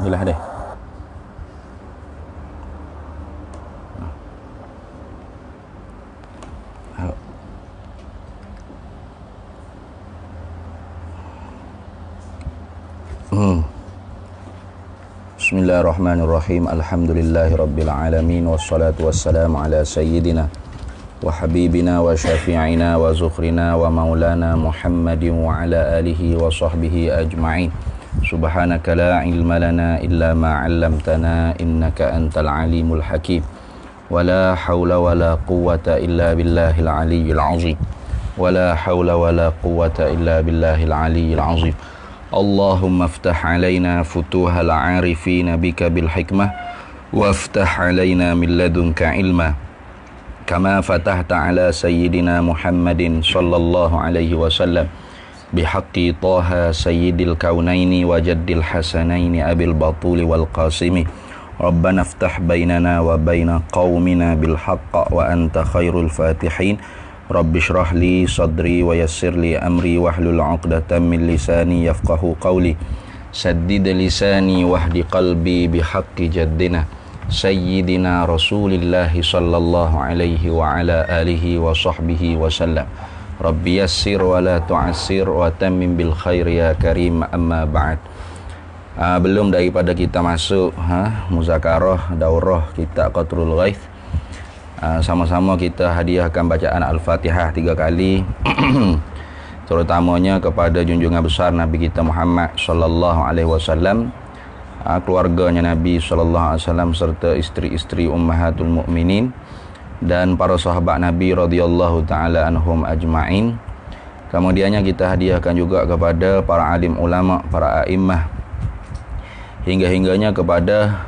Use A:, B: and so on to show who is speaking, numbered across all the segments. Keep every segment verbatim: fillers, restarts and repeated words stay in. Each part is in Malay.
A: hilah deh. Hmm. Bismillahirrahmanirrahim. Alhamdulillahirabbil alamin wassalatu wassalamu ala sayyidina wa habibina wa syafi'ina wa zukhrina wa maulana Muhammadin wa ala alihi wa sahbihi ajma'in. Subhanaka la ilma lana illa ma 'allamtana innaka antal alimul hakim. Wa la hawla wa la quwwata illa billahil aliyyil azim. Wa la hawla wa la quwwata illa billahil aliyyil azim. Allahumma aftah alaina futuhal arifina bika bil hikmah waftah alaina min ladunka ilma kama fatahta ala sayyidina Muhammadin sallallahu alaihi wasallam bihaqqi Taha sayyidil kaunaini wa jaddil hasanaini abil batuli wal qasimi. Rabbana aftah bainana wa baina qaumina bil haqq wa anta khairul fatihin. Rabbi shrah li sadri wa yassir li amri wahlul 'uqdatam min lisani yafqahu qawli. Saddid lisani wahdi qalbi bihaqqi jaddina sayyidina Rasulillah sallallahu alaihi wa ala alihi wa sahbihi wa sallam. Rabbi yassir wa la tu'assir wa tammim bil khair ya karim, amma ba'd. Uh, belum daripada kita masuk ha, muzakarah daurah kita Qatrul Ghaith, Uh, sama-sama kita hadiahkan bacaan Al-Fatihah tiga kali terutamanya kepada junjungan besar Nabi kita Muhammad sallallahu alaihi wasallam, uh, keluarganya Nabi sallallahu alaihi wasallam serta isteri-isteri ummahatul mukminin dan para sahabat Nabi radhiyallahu taala anhum ajma'in. Kemudiannya kita hadiahkan juga kepada para alim ulama, para a'immah, hingga-hingganya kepada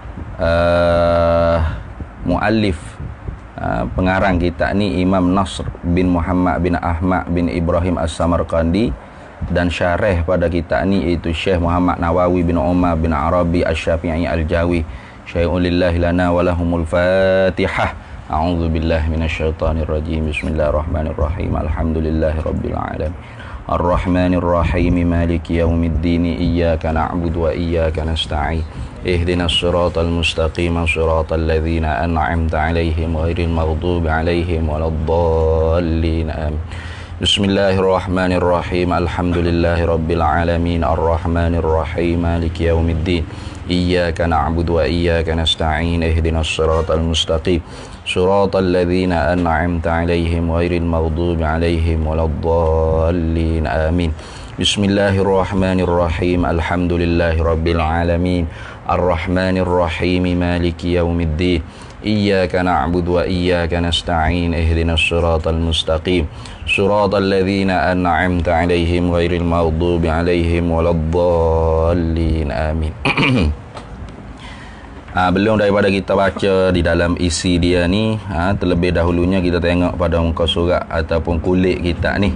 A: uh, muallif, Uh, pengarang kita ni Imam Nasr bin Muhammad bin Ahmad bin Ibrahim As-Samarqandi, dan syarih pada kita ni iaitu Syekh Muhammad Nawawi bin Umar bin Arabi Asy-Syafi'i Al-Jawi. Syai'un lillahi lana wa lahumul Fatihah. A'udzu billahi minasyaitonir rajim. Bismillahirrahmanirrahim. Alhamdulillahi rabbil alamin. Ar-Rahmanir Rahim. Maliki yaumiddin. Iyyaka na'budu wa iyyaka nasta'in. Ihdinas siratal mustaqim, siratal ladzina an'amta 'alaihim ghairil maghdubi 'alaihim waladdallin. Amin. Bismillahirrahmanirrahim. Alhamdulillahirabbil alamin. Arrahmanir rahim. Maliki yaumiddin. Iyyaka na'budu wa iyyaka nasta'in. Ihdinas siratal mustaqim, siratal ladzina an'amta 'alaihim ghairil maghdubi 'alaihim waladdallin. Amin. Bismillahirrahmanirrahim. Alhamdulillahirabbil alamin. Ar-Rahmanir Rahim. Maliki yaumiddin. Iyyaka na'budu wa iyyaka nasta'in. Ihdinas siratal mustaqim, siratal ladzina an'amta 'alaihim ghairil maghdubi 'alaihim waladdallin. Amin. Ha, belum daripada kita baca di dalam isi dia ni, ha, terlebih dahulunya kita tengok pada muka surat ataupun kulit kita ni.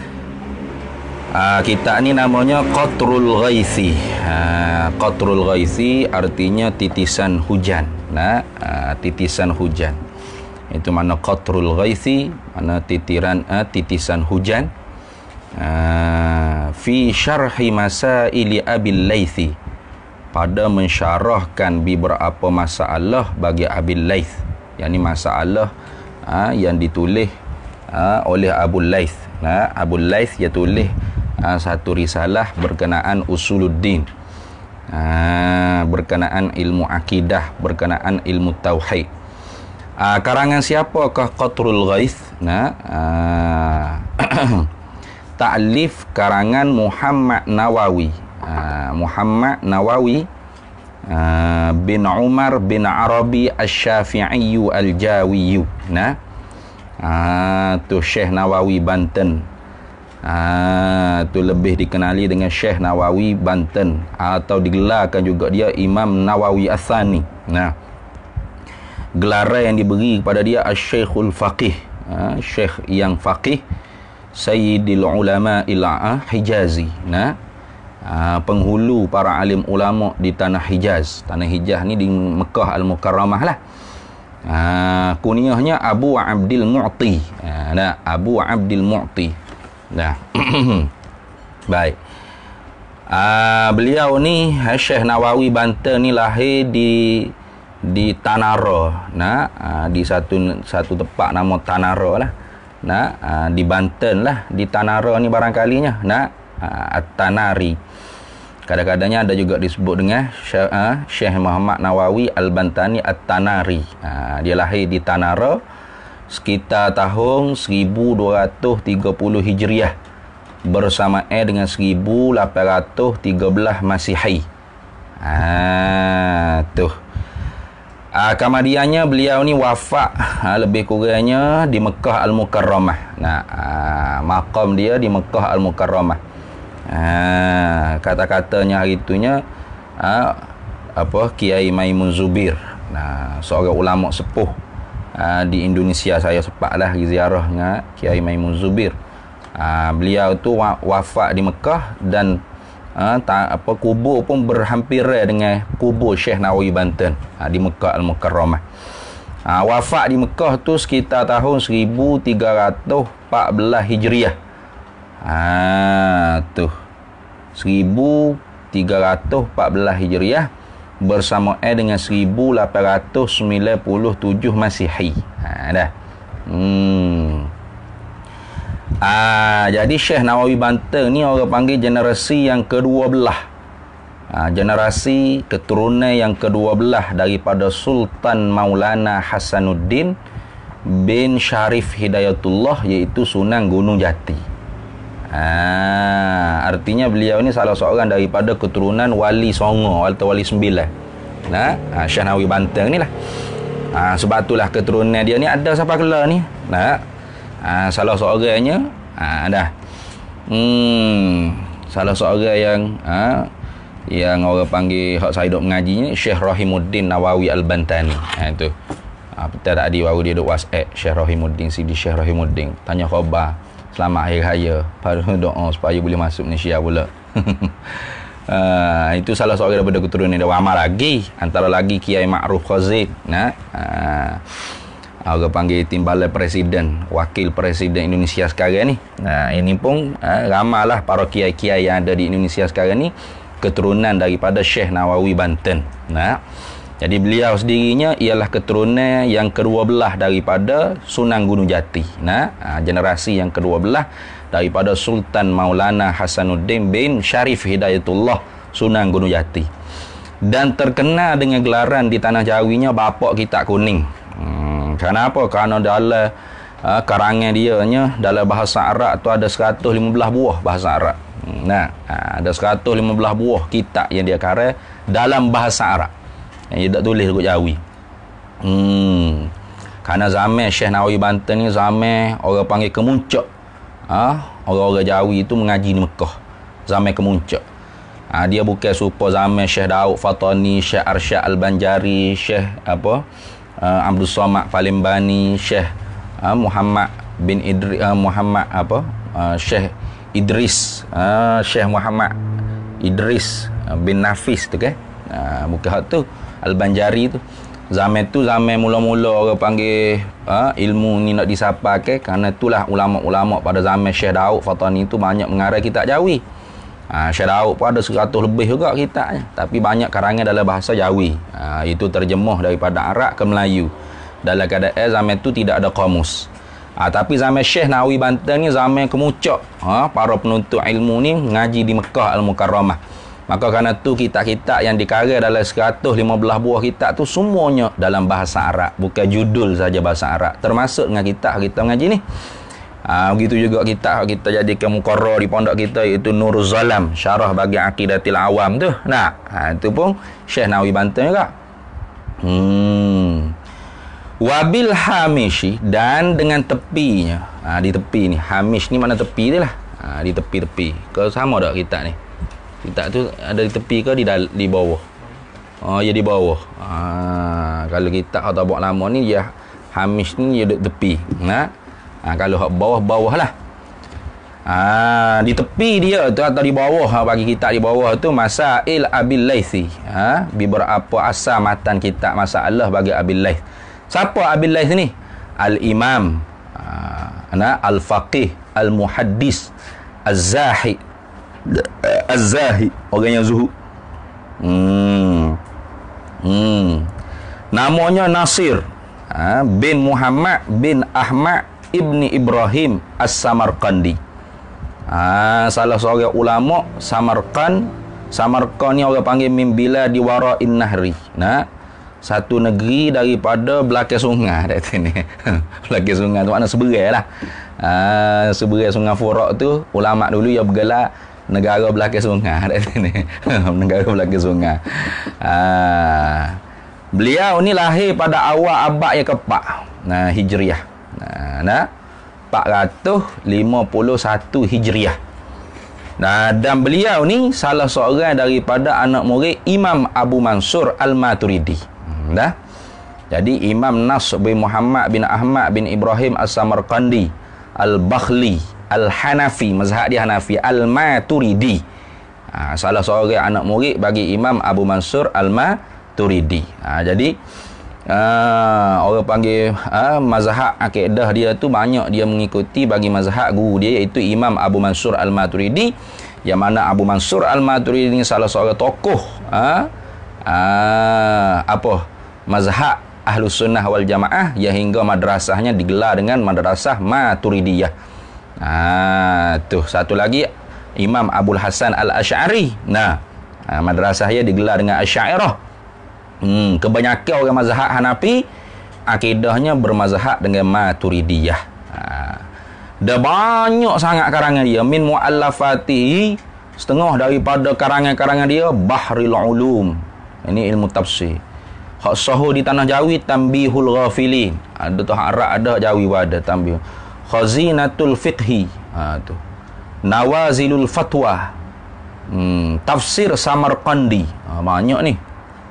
A: Uh, kita ni namanya Qatrul Ghaithi. uh, Qatrul Ghaithi artinya titisan hujan. Nah, uh, titisan hujan itu mana Qatrul Ghaithi, mana titiran uh, titisan hujan. uh, Fi syarhi masaili Abil Laythi, pada mensyarahkan beberapa masalah bagi Abil Layth, yakni masalah uh, yang ditulis uh, oleh Abu Layth. Nah, Abu Layth dia tulis Uh, satu risalah berkenaan usuluddin, uh, berkenaan ilmu akidah, berkenaan ilmu tauhid. Uh, karangan siapakah Qatrul Ghaith? Nah, uh, ta'lif karangan Muhammad Nawawi. Uh, Muhammad Nawawi uh, bin Umar bin Arabi Asy-Syafi'i Al-Jawi. Nah, uh, tu Syekh Nawawi Banten. Ah, tu lebih dikenali dengan Syekh Nawawi Banten, atau digelarkan juga dia Imam Nawawi Ats-Tsani. Nah, gelaran yang diberi kepada dia Asy-Syekhul Faqih, ah, Syekh yang faqih, Sayyidil Ulama ila Hijazi. Nah, ah, penghulu para alim ulama di tanah Hijaz. Tanah Hijaz ni di Mekah Al-Mukarramah lah. Ah, kunyahnya Abu Abdil Mu'ti. Ah, nah, Abu Abdil Mu'ti. Nah, baik. Uh, beliau ni Syekh Nawawi Banten ni lahir di di Tanara, nah, uh, di satu satu tempat nama Tanara lah, nah, uh, di Banten lah, di Tanara ni barangkalinya, nah, uh, At-Tanari. Kadang-kadangnya ada juga disebut dengan Syekh, uh, Syekh Muhammad Nawawi Al-Bantani At-Tanari. Uh, dia lahir di Tanara sekitar tahun seribu dua ratus tiga puluh Hijriah, bersamaan dengan seribu lapan ratus tiga belas Masihi. Ah, tuh. Ah, kemudiannya beliau ni wafat ah, lebih kurangnya di Mekah Al-Mukarramah. Nah, ah, maqam dia di Mekah Al-Mukarramah. Ah, kata-katanya hari itunya ah, apa Kiai Maimun Zubir. Nah, seorang ulama sepuh ah, di Indonesia. Saya sempatlah pergi ziarah dengan Kiai Maimun Zubir. Uh, beliau tu wafat di Mekah dan uh, tak, apa kubur pun berhampiran dengan kubur Syekh Nawawi Banten uh, di Mekah Al-Mukarramah. Uh, wafat di Mekah tu sekitar tahun seribu tiga ratus empat belas Hijriah. Ah, tu seribu tiga ratus empat belas Hijriah bersamaan dengan seribu lapan ratus sembilan puluh tujuh Masihi. Ha, dah. Hmm. Ah, jadi Syekh Nawawi Banten ni orang panggil generasi yang kedua belah. Ah, generasi keturunan yang kedua belah daripada Sultan Maulana Hasanuddin bin Syarif Hidayatullah, iaitu Sunan Gunung Jati. Ah, artinya beliau ni salah seorang daripada keturunan Wali Songo atau Wali Sembilan. Nah, ah, Syekh Nawawi Banten ni lah. Ah, sebab itulah keturunan dia ni ada siapa kala ni. Nah, Ah, salah seorangnya ah, dah hmm, salah seorang yang ah, yang orang panggil hak saya duk mengaji ni Syekh Rahimuddin Nawawi Al-Bantani. Ha, itu ah, betul tak di baru dia duk WhatsApp Syekh Rahimuddin, Sidi Syekh Rahimuddin, tanya khabar selamat hari raya, pada doa supaya boleh masuk Malaysia pula. ah, itu salah seorang daripada keturunan dia. Amal lagi antara lagi Kiai Ma'ruf Khazid, nah, ah, orang panggil timbalan presiden, wakil presiden Indonesia sekarang ni. Nah, ini pun eh, ramailah para kiai-kiai yang ada di Indonesia sekarang ni keturunan daripada Syekh Nawawi Banten. Nah, jadi beliau sendirinya ialah keturunan yang kedua belah daripada Sunan Gunung Jati. Nah, generasi yang kedua belah daripada Sultan Maulana Hasanuddin bin Syarif Hidayatullah Sunan Gunung Jati. Dan terkenal dengan gelaran di tanah Jawinya Bapak Kitab Kuning. Hmm, kenapa? Kerana dalam uh, karangan dia nya dalam bahasa Arab tu ada seratus lima belas buah bahasa Arab. Hmm, nah, uh, ada seratus lima belas buah kitab yang dia karang dalam bahasa Arab. Yang dia tak tulis dekat Jawi. Hmm. Kerana zaman Syekh Nawawi Banten ni zaman orang panggil kemuncak. Ah, ha? Orang-orang Jawi itu mengaji di Mekah. Zaman kemuncak. Ah, ha, dia bukan serupa zaman Syekh Daud Fatani, Syekh Arsyad Al-Banjari, Syekh apa? Uh, Abdul Somad Palembani, Syekh uh, Muhammad bin Idris, uh, Muhammad apa? Uh, Syekh Idris, uh, Syekh Muhammad Idris uh, bin Nafis tu kan? Uh, bukan hak tu Al-Banjari tu. Zaman tu zaman mula-mula orang panggil uh, ilmu ni nak disapakan, kerana itulah ulama-ulama pada zaman Syekh Daud Fatani tu banyak mengarang kitab Jawi. Ha, Syekh Daud pun ada seratus lebih juga kitabnya, tapi banyak karangan dalam bahasa Jawi. Ha, itu terjemuh daripada Arab ke Melayu. Dalam keadaan zaman itu tidak ada kamus. Ha, tapi zaman Syekh Nawawi Banten ni zaman kemuncak. Ha, para penuntut ilmu ni ngaji di Mekah Al-Mukarramah. Maka kerana tu kitab-kitab yang dikarang dalam seratus lima belas buah kitab tu semuanya dalam bahasa Arab, bukan judul saja bahasa Arab. Termasuk dengan kitab kita mengaji ni. Ha, begitu juga kitab kita jadikan muqarrar di pondok kita, iaitu Nurul Zalam, syarah bagi Aqidatil Awam tu. Nah, ha, itu pun Syekh Nawawi Banten juga. Hmm. Wabil hamishi, dan dengan tepinya. Ha, di tepi ni. Hamish ni mana tepi dia lah. Ha, di tepi-tepi. Kau sama tak kitab ni? Kitab tu ada di tepi ke di di bawah? Oh, ya di bawah. Ha, kalau kitab atau buat lama ni dia hamish ni dia duduk tepi. Nah. Ha, kalau hak bawah-bawah lah. Ha, di tepi dia tu atau di bawah, ha, bagi kitab di bawah tu Masail Abil Laythi. Ha, beberapa asal matan kitab masalah bagi Abil Layth. Siapa Abil Layth ni? Al-Imam, ha, Al-Faqih, Al-Muhaddis, Az-Zahid Az-Zahid, orang yang zuhud. Hmm. Hmm. Namanya Nasir ha, bin Muhammad bin Ahmad ibni Ibrahim As-Samarqandi. Ha, salah seorang ulama Samarqand. Samarqand ni orang panggil min biladi wara'in nahri. Nah, satu negeri daripada belakang sungai kat sini. Belakang sungai tu makna seberai lah. Ha, seberai sungai Furat tu ulama dulu yang bergelar negara belakang sungai kat sini. Negara belakang sungai. Ha, beliau ni lahir pada awal abad yang keempat. Nah, Hijriah. Nah, nah empat ratus lima puluh satu Hijriah. Nah, dan beliau ni salah seorang daripada anak murid Imam Abu Mansur Al-Maturidi. Hmm, dah. Jadi Imam Nasr bin Muhammad bin Ahmad bin Ibrahim As-Samarqandi Al-Bakhli Al-Hanafi, mazhab dia Hanafi, Al-Maturidi. Ha, salah seorang anak murid bagi Imam Abu Mansur Al-Maturidi. Ha, jadi uh, orang panggil uh, mazhab akidah dia tu banyak dia mengikuti bagi mazhab guru dia iaitu Imam Abu Mansur Al-Maturidi, yang mana Abu Mansur Al-Maturidi ni salah seorang tokoh uh, uh, apa mazhab Ahlus Sunnah wal Jamaah yang hingga madrasahnya digelar dengan Madrasah Maturidiyah. Ah, tuh satu lagi Imam Abul Hasan Al-Asy'ari. Nah, ah, madrasah dia digelar dengan Asy'ariyah. Hmm, kebanyakan orang mazhab Hanafi akidahnya bermazhab dengan Maturidiyah. Ah, dah banyak sangat karangan dia, min muallafatihi, setengah daripada karangan-karangan dia Bahrul Ulum. Ini ilmu tafsir. Hak sahih di tanah Jawi Tanbihul Ghafilin. Ada tu hak Arab ada, Jawi ada Tanbih. Khazinatul Fiqhi. Ha tu. Nawazilul Fatwa. Hmm, Tafsir Samarqandi. Ha, banyak ni.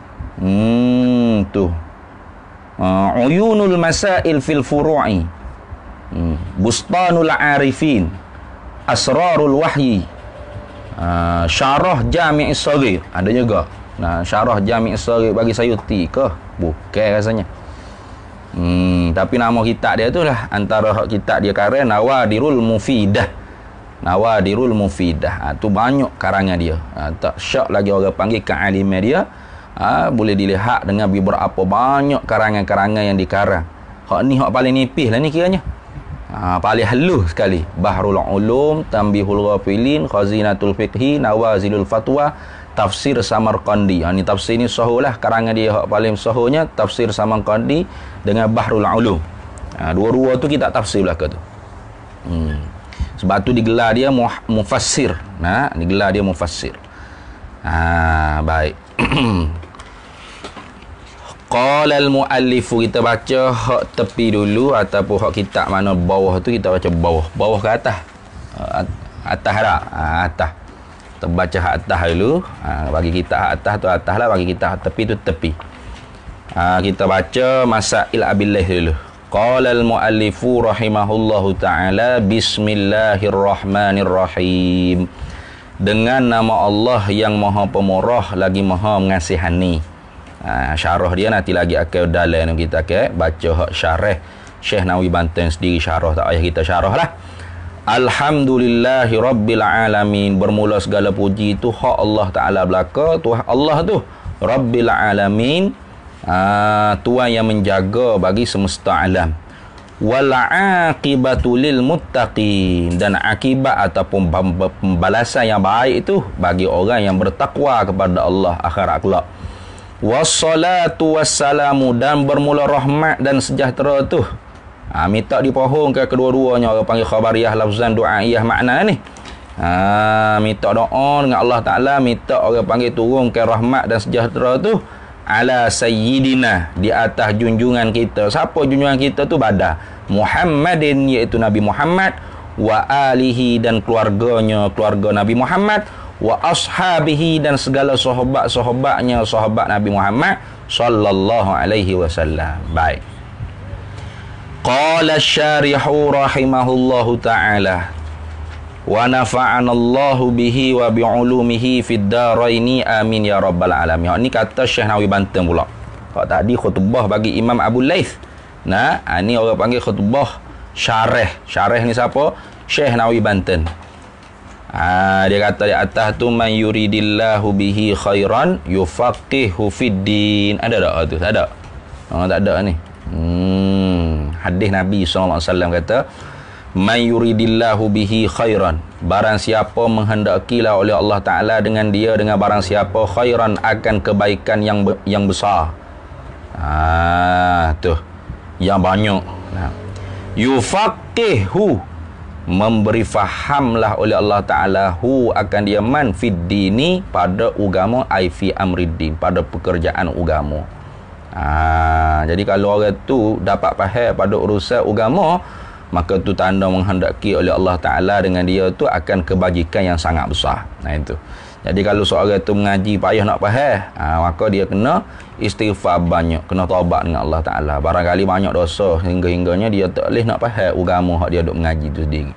A: Hmm tu. Uh, Uyunul Masail fil Furu'i. Hmm, Bustanul Arifin. Asrarul Wahyi. Uh, Syarah Jami' Shaghir. Ada juga. Nah, Syarah Jami' Shaghir bagi Sayuti ke? Bukan rasanya. Hmm, tapi nama kitab dia tu lah, antara kitab dia karang Nawadirul Mufidah. Nawadirul Mufidah. Ha, tu banyak karangan dia. Ha, tak syak lagi orang panggil kealiman dia. Ha, boleh dilihat dengan beberapa banyak karangan-karangan yang dikarang. Hak ni hak paling nipis lah ni kiranya. Ha, paling halus sekali. Bahrul Ulum, Tanbihul Ghafilin, Khazinatul Fiqhi, Nawazilul Fatwa, Tafsir Samarqandi. Ha, ni tafsir ni sahih lah. Karangan dia hak paling sahihnya Tafsir Samarqandi dengan Bahrul Ulum. Ha, dua-dua tu kita tafsir belaka tu. Hmm. Sebab tu digelar dia mufassir. Nah, digelar dia mufassir. Ha, baik. Qala al-muallifu, kita baca hak tepi dulu ataupun hak kitab mana bawah tu kita baca bawah. Bawah ke atas? Atas dah. Ha, atas. Kita baca hak atas dulu. Ha, bagi kita hak atas tu atas lah, bagi kita hak tepi tu tepi. Ha, kita baca Masail Abillah dulu. Qala al-muallifu rahimahullahu ta'ala, bismillahirrahmanirrahim. Dengan nama Allah yang Maha Pemurah lagi Maha Mengasihani. Ha, syarah dia nanti lagi akan dalam kita akan baca hak syarah Syekh Nawawi Banten sendiri syarah, tak payah kita syarah lah. Alhamdulillahi Rabbil Alamin. Bermula segala puji itu hak Allah Ta'ala belaka. Tuhan Allah tu Rabbil Alamin, uh, Tuhan yang menjaga bagi semesta alam. Wal aqibatu lil muttaqin. Dan akibat ataupun pembalasan yang baik itu bagi orang yang bertakwa kepada Allah akhirat kelak. Wassalatu wassalamu. Dan bermula rahmat dan sejahtera tu, ha, minta dipohongkan kedua-duanya. Orang panggil khabariyah lafzan, du'aiyah makna ni. Ha, minta doa dengan Allah Ta'ala, minta orang panggil turunkan rahmat dan sejahtera tu ala sayyidina, di atas junjungan kita. Siapa junjungan kita tu? Badar Muhammadin, iaitu Nabi Muhammad, wa alihi, dan keluarganya, keluarga Nabi Muhammad, wa ashabihi, dan segala sahabat-sahabatnya, sahabat Nabi Muhammad sallallahu alaihi wasallam. Baik. Qala asy-syarihu rahimahullahu ta'ala, wa nafa'ana Allahu bihi wa bi'ulumihi fid daraini amin ya rabbal alamin. Ini kata Syekh Nawawi Banten pula. Kalau tadi khutbah bagi Imam Abu Laith. Nah, ini orang panggil khutbah syarah. Syarah ni siapa? Syekh Nawawi Banten. Ah, dia kata di atas tu man yuridillahu bihi khairan yufaqihu fiddin. Ada tak tu? Tak ada. Oh, tak ada ni. Hmm, hadis Nabi sallallahu alaihi wasallam kata man yuridillahu bihi khairan, barang siapa menghendakilah oleh Allah Taala dengan dia dengan barang siapa khairan, akan kebaikan yang yang besar. Ah, tu yang banyak. Nah, yufaqihu, memberi fahamlah oleh Allah Ta'ala hu akan dia man fiddini, pada agama, ai fi amriddin, pada pekerjaan agama. Ha, jadi kalau orang tu dapat faham pada urusan agama, maka tu tanda menghendaki oleh Allah Ta'ala dengan dia tu akan kebajikan yang sangat besar. Nah itu. Jadi kalau seorang tu mengaji payah nak faham, ha, maka dia kena istighfar banyak, kena taubat dengan Allah Ta'ala. Barangkali banyak dosa hingga-hingganya dia tak boleh nak faham agama hak dia duk mengaji tu sendiri.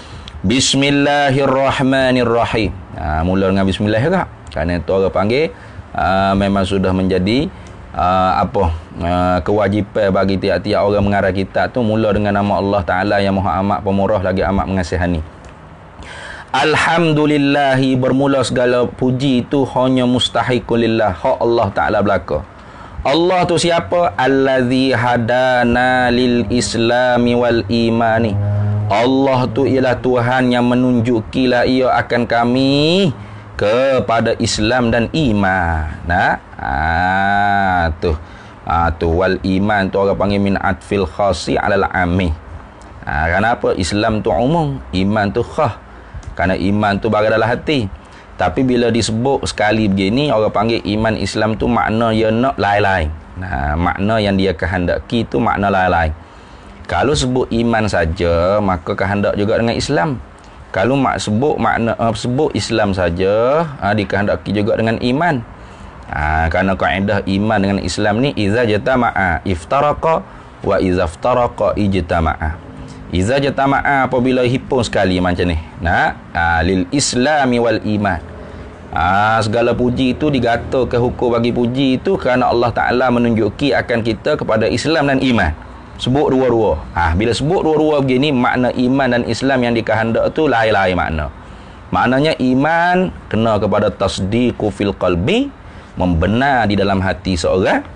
A: Bismillahirrahmanirrahim. Ha, mula dengan bismillah juga. Kerana tu orang panggil ha, memang sudah menjadi ha, apa ha, kewajipan bagi tiap-tiap orang mengarang kitab tu mula dengan nama Allah Ta'ala yang Maha Amat Pemurah lagi amat mengasihani. Alhamdulillahi, bermula segala puji itu hanya mustahiqul lillah, hak Allah Ta'ala belaka. Allah tu siapa? Allazi hadana lil islami wal imani. Allah tu ialah Tuhan yang menunjukilah ia akan kami kepada Islam dan iman. Nah, ah tu. Ah tu wal iman tu orang panggil min atfil khasi alal ammi. Ah, kenapa? Islam tu umum, iman tu khas. Kerana iman tu berada dalam hati. Tapi bila disebut sekali begini, orang panggil iman Islam tu makna dia nak lain-lain. Nah, makna yang dia kehendaki tu makna lain-lain. Kalau sebut iman saja, maka kehendak juga dengan Islam. Kalau mak sebut makna uh, sebut Islam saja, uh, dikehendaki juga dengan iman. Uh, kerana kaedah iman dengan Islam ni iza jatama'a iftaraqa wa iza iftaraqa ijtama'a. Iza jatama'a, apabila himpun sekali macam ni. Nah, aa, lil islami wal iman. Aa, segala puji itu digata ke hukum bagi puji itu kerana Allah Ta'ala menunjuki akan kita kepada Islam dan iman. Sebut dua-dua. Ah, bila sebut dua-dua begini, makna iman dan Islam yang dikehendak tu lain-lain makna. Maknanya iman kena kepada tasdiqu fil qalbi, membenar di dalam hati seorang.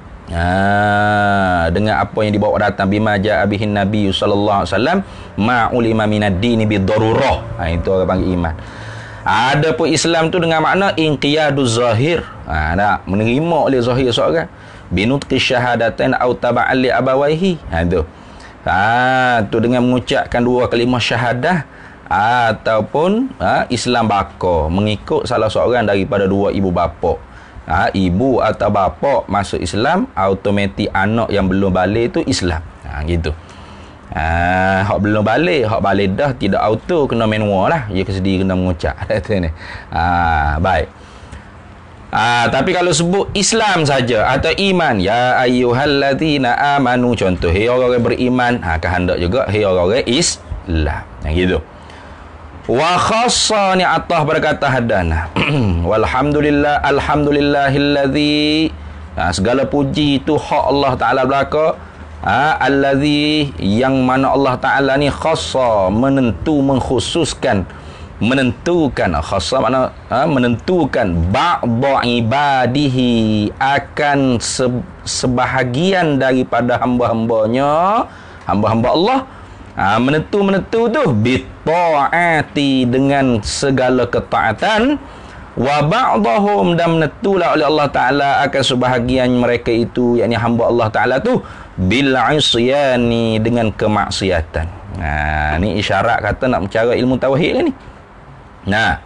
A: Ha, dengan apa yang dibawa datang bima ja'a bihin nabi sallallahu alaihi wasallam ma ulima minad dini bidarurah. Ha, itu orang panggil iman. Ada pun Islam tu dengan makna inqiyaduz zahir. Ha, nak menerima oleh zahir seorang binutqi syahadatain au taba'an li abawaihi. Ha tu. Ha tu dengan mengucapkan dua kalimah syahadah ataupun ha, Islam baka mengikut salah seorang daripada dua ibu bapa. Ha, ibu atau bapa masuk Islam, automatik anak yang belum balik tu Islam. Ha, gitu. Ha, hak belum balik, hak balik dah tidak auto kena manual lah. Dia kesedia kena mengucap. Ha, baik. Ha, tapi kalau sebut Islam saja atau iman, ya ayyuhalladzina amanu, contoh, hei orang-orang beriman, ha, kehendak juga hei orang-orang Islam. Ha, gitu. Wa khassa ni atah berkata hadana. Walhamdulillah, alhamdulillahilladzi, ha, segala puji itu hak Allah Ta'ala belaka. Ha, allazi, yang mana Allah Ta'ala ni khassa, menentu, mengkhususkan, menentukan. Khassa makna ha, menentukan ba'da ibadihi, akan se, sebahagian daripada hamba-hambanya, hamba-hamba Allah. Ha, menentu-menentu tu bitta'ati, dengan segala ketaatan, wa ba'dahum, dan menentulah oleh Allah Ta'ala akan sebahagian mereka itu, yakni hamba Allah Ta'ala tu bil isyani, dengan kemaksiatan. Ha, ni isyarat kata nak bicara ilmu tauhid kan ni. Nah,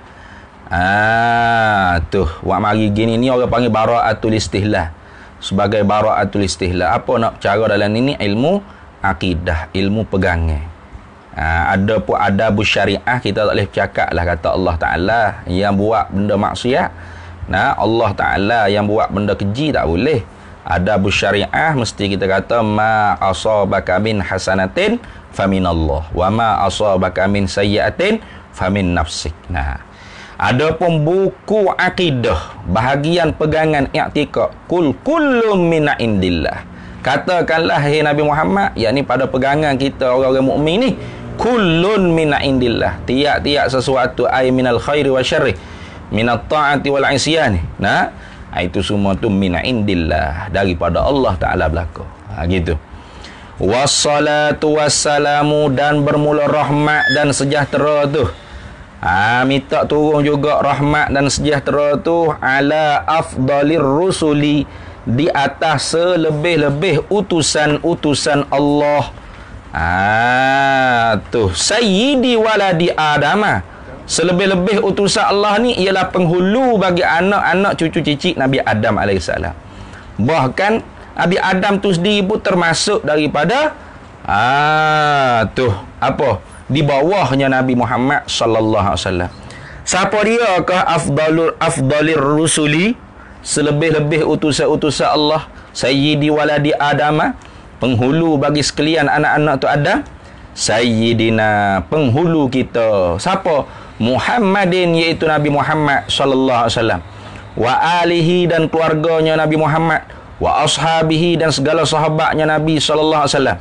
A: ah tu wak mari gini ni orang panggil bara'atul istihlah. Sebagai bara'atul istihlah, apa nak bicara dalam ini? Ilmu akidah, ilmu pegangan. Ha, ada pun adab syariah, kita tak boleh bercakap lah kata Allah Ta'ala yang buat benda maksiat. Nah, Allah Ta'ala yang buat benda keji tak boleh. Adab syariah mesti kita kata ma asabaka min hasanatin faminallah wa ma asabaka min sayyi'atin famin nafsik. Nah, ada pun buku akidah, bahagian pegangan i'tikad, kul kullum min indillah. Katakanlah hai Nabi Muhammad, yakni pada pegangan kita orang-orang mukmin ni, kullun min indillah. Tiap-tiap sesuatu ay minal khairi wa syarri, minat ta'ati wal isyani. Nah, itu semua tu min indillah, daripada Allah Taala belaka. Ha gitu. Wassalatu wassalamu, dan bermula rahmat dan sejahtera tu. Ha, minta turun juga rahmat dan sejahtera tu ala afdalir rusuli, di atas selebih-lebih utusan-utusan Allah. Ah, tu sayyidi waladi adama. Selebih-lebih utusan Allah ni ialah penghulu bagi anak-anak cucu cicit Nabi Adam alaihissalam. Bahkan Nabi Adam tu sendiri pun termasuk daripada ah tu apa? Di bawahnya Nabi Muhammad sallallahu alaihi wasallam. Siapa dia ke afdalul afdalir rusuli? Selebih-lebih utusan-utusan Allah, sayyidi waladi adama, penghulu bagi sekalian anak-anak tu Adam. Sayyidina, penghulu kita. Siapa? Muhammadin, iaitu Nabi Muhammad sallallahu alaihi wasallam. Wa alihi, dan keluarganya Nabi Muhammad. Wa ashabihi, dan segala sahabatnya Nabi sallallahu alaihi wasallam.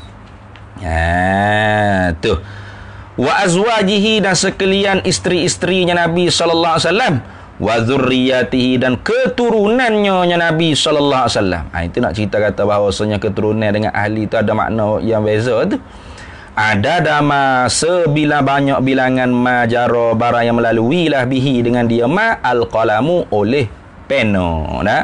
A: Ha, tu. Wa azwajihi, dan sekalian isteri-isterinya Nabi sallallahu alaihi wasallam. Wa dzurriyyatihi, dan keturunannya Nabi sallallahu alaihi wasallam. Ha, itu nak cerita kata bahawasanya keturunan dengan ahli itu ada makna yang beza tu. Ada dama sebila banyak bilangan majaro, barang yang melalui lah bihi dengan dia ma al-qalamu, oleh peno. Nah.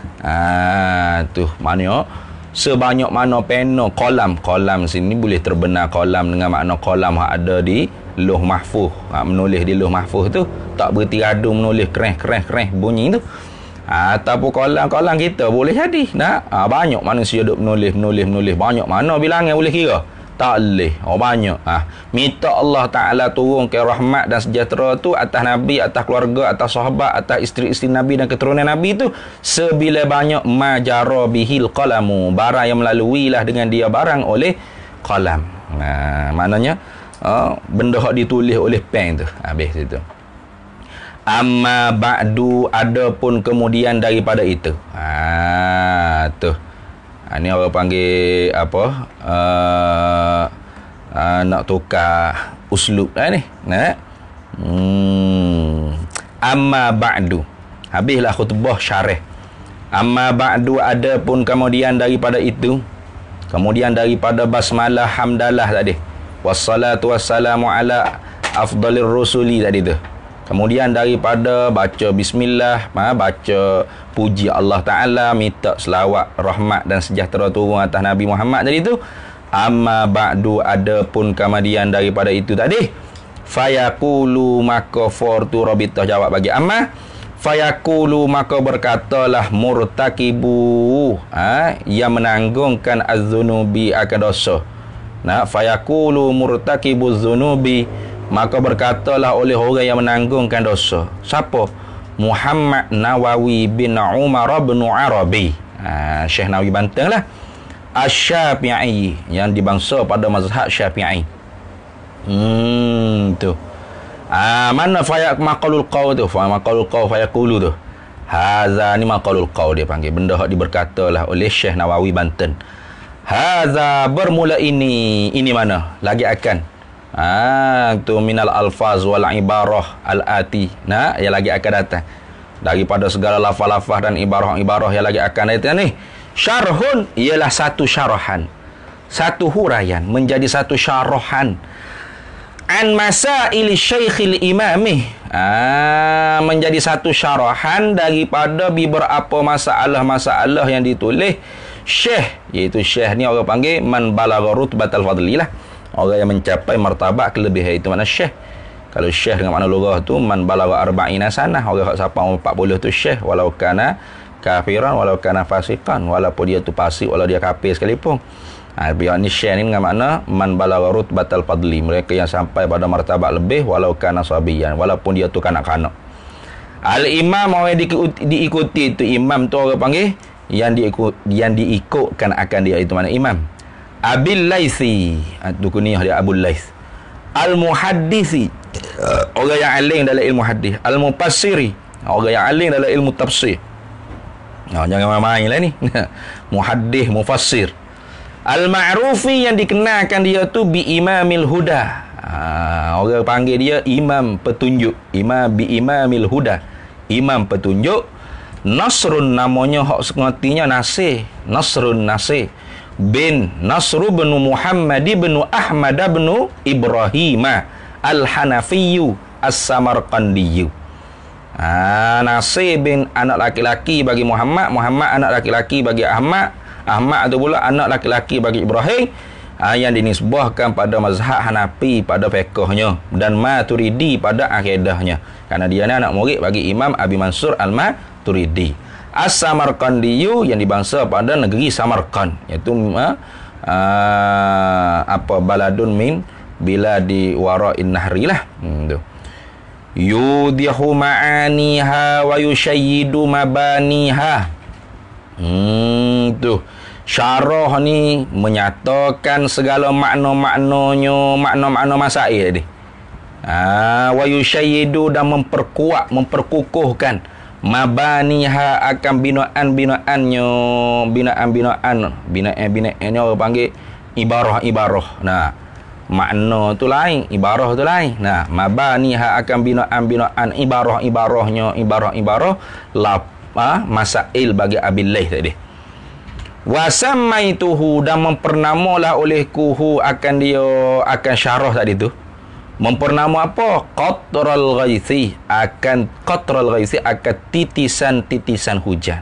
A: Ah, tu maknanya sebanyak mana peno, kolam. Kolam sini boleh terbenar kolam dengan makna kolam yang ada di Lauh Mahfuz. Ha, menulis di Lauh Mahfuz tu tak berhenti radu menulis kereh-kereh-kereh bunyi tu. Ha, ataupun kolam-kolam kita boleh jadi. Nah, ha, banyak manusia duk menulis menulis menulis banyak mana bilangan boleh kira. Tak boleh. Oh, banyak. Ha, minta Allah Taala turun ke rahmat dan sejahtera tu atas Nabi, atas keluarga, atas sahabat, atas isteri-isteri Nabi dan keturunan Nabi tu sebila banyak majara bihil qalamu, barang yang melalui lah dengan dia barang oleh qalam. Nah, maknanya uh, benda hak ditulis oleh pen tu. Habis situ. Amma ba'du, adapun kemudian daripada itu. Ha, tu. Ha, ni orang panggil apa? Uh, uh, nak tukar uslub lah ni. Nah. Hmm. Amma ba'du. Habislah khutbah syarah. Amma ba'du, adapun kemudian daripada itu. Kemudian daripada basmalah hamdalah tadi. Wassalatu wassalamu ala afdalir rusuli tadi tu. Kemudian daripada baca bismillah, ha, baca puji Allah Ta'ala, minta selawat, rahmat dan sejahtera turun atas Nabi Muhammad tadi tu. Amma ba'du, adapun kemudian daripada itu tadi. Fayaqulu, maka fortu Rabitah jawab bagi amma. Fayaqulu, maka berkatalah murtakibu, ha, yang menanggungkan az-zunubi, akan dosa. Nah, fayaqulu murtakibu zunubi, maka berkatalah oleh orang yang menanggungkan dosa. Siapa? Muhammad Nawawi bin Umar bin Arabi. Ha, Syekh Nawawi Banten lah. Asy-Syafi'i, yang dibangsa pada mazhab Syafi'i. Hmm, tu. Ah, mana fayak maqalul qaul tu? Fa maqalul qaul fayaqulu tu. Haza, ni maqalul qaul dia panggil. Benda hak diberkatalah oleh Syekh Nawawi Banten. Haza, bermula ini. Ini mana? Lagi akan. Ah, tu minal alfaz wal ibarah al-ati. Nah, yang lagi akan datang. Daripada segala lafaz-lafaz dan ibarah-ibarah yang lagi akan datang ni. Syarhun ialah satu syarahan. Satu huraian menjadi satu syarahan. An masail syekhil imami. Ah, menjadi satu syarahan daripada beberapa masalah-masalah yang ditulis Syekh, iaitu Syekh ni orang panggil man balagha rutbatal fadlilah. Orang yang mencapai martabat kelebihan, itu mana syekh. Kalau syekh dengan makna lughah tu man balagha arba'ina sanah, orang hak siapa umur empat puluh tu syekh, walau kana kafiran walau kana fasiqan, walaupun dia tu fasik walau dia kafir sekalipun. Ha, biar ni syekh ni dengan makna man balagha rutbatal fadli, mereka yang sampai pada martabat lebih walau kana sabiyan, walaupun dia tu kanak-kanak. Al-imam orang yang diikuti itu imam tu orang panggil yang diikut yang diikutkan akan dia, itu mana imam. Abil Laisi, itu kunyah dia Abul Lais. Al-Muhaddisi, orang yang alim dalam ilmu hadis. Al-Mufassiri, orang yang alim dalam ilmu tafsir. Nah, jangan main-main lah ni. Muhaddis, mufassir. Al-Ma'rufi, yang dikenalkan dia tu bi Imamil Huda. Ha, orang panggil dia imam petunjuk. Imam bi imamil huda. Imam petunjuk. Nasrun namanya hak sengotinya Nasir. Nasrun Nasir bin Nasru bin Muhammad bin Ahmad bin Ibrahim Al-Hanafiyu As-Samarqandiyu. Ha, Nasir bin anak laki-laki bagi Muhammad, Muhammad anak laki-laki bagi Ahmad, Ahmad itu pula anak laki-laki bagi Ibrahim. Ha, yang dinisbahkan pada mazhab Hanafi pada fiqhnya dan Maturidi pada akidahnya. Karena dia ni anak murid bagi Imam Abi Mansur Al-Maturidi. As-Samarqandiyu yang dibangsa pada negeri Samarkand, iaitu uh, uh, apa baladun min biladi wara'in nahri lah. Hmm, tu. Yudihu ma'aniha wa yushayyidu mabaniha. Hmm, tu. Syarah ni menyatakan segala makna-maknanya, makna-makna masail tadi. Ah, wa yushayyidu dan memperkuat, memperkukuhkan mabaniha akan binaan-binaannya, binaan-binaan, binaan-binaannya orang panggil ibarah-ibarah. Nah, makna tu lain, ibarah tu lain. Nah, mabaniha akan binaan-binaan, ibarah-ibarahnya, ibarah-ibarah lap, ah, masail bagi Abil Laith tadi. Wa samaituhu dan mempernamalah olehku akan dia akan syarah tadi tu. Mempernama apa? Qatrul ghaisi, akan qatrul ghaisi akan titisan-titisan hujan.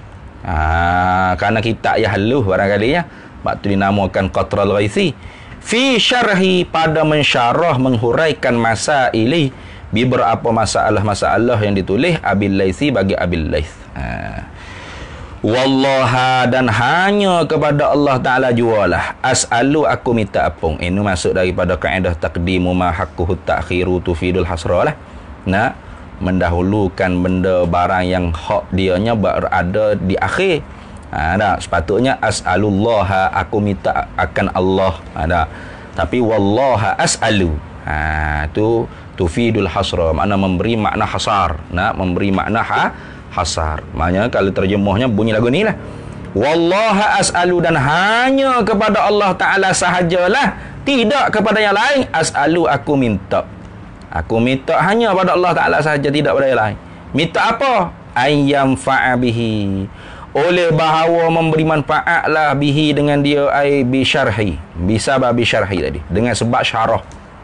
A: Ah, kerana kita ya haluh barangkali ya. Sebab tu dinamakan qatrul ghaisi. Fi syarhi pada mensyarah menghuraikan masaili beberapa masalah-masalah yang ditulis Abil Laitsi bagi Abil Laits. Ah. Wallaha dan hanya kepada Allah Ta'ala jualah as'alu aku minta apung. Ini masuk daripada kaedah taqdimu ma haqquhu ta'khiru tufidul hasra lah. Nah, mendahulukan benda barang yang hak dianya berada di akhir. Ha, dah. Sepatutnya as'alullaha aku minta akan Allah. Ha, dah. Tapi wallaha as'alu. Ha, tu tufidul hasra, makna memberi makna hasar. Nah, memberi makna ha hasar. Maknanya kalau terjemahnya bunyi lagu ni lah. Wallaha as'alu dan hanya kepada Allah Ta'ala sahajalah, tidak kepada yang lain. As'alu aku minta. Aku minta hanya pada Allah Ta'ala sahaja, tidak pada yang lain. Minta apa? Ayyam fa'abihi, oleh bahawa memberi manfaat lah bihi dengan dia, ay bi syarhi, bisa babi syarhi tadi, dengan sebab syarah.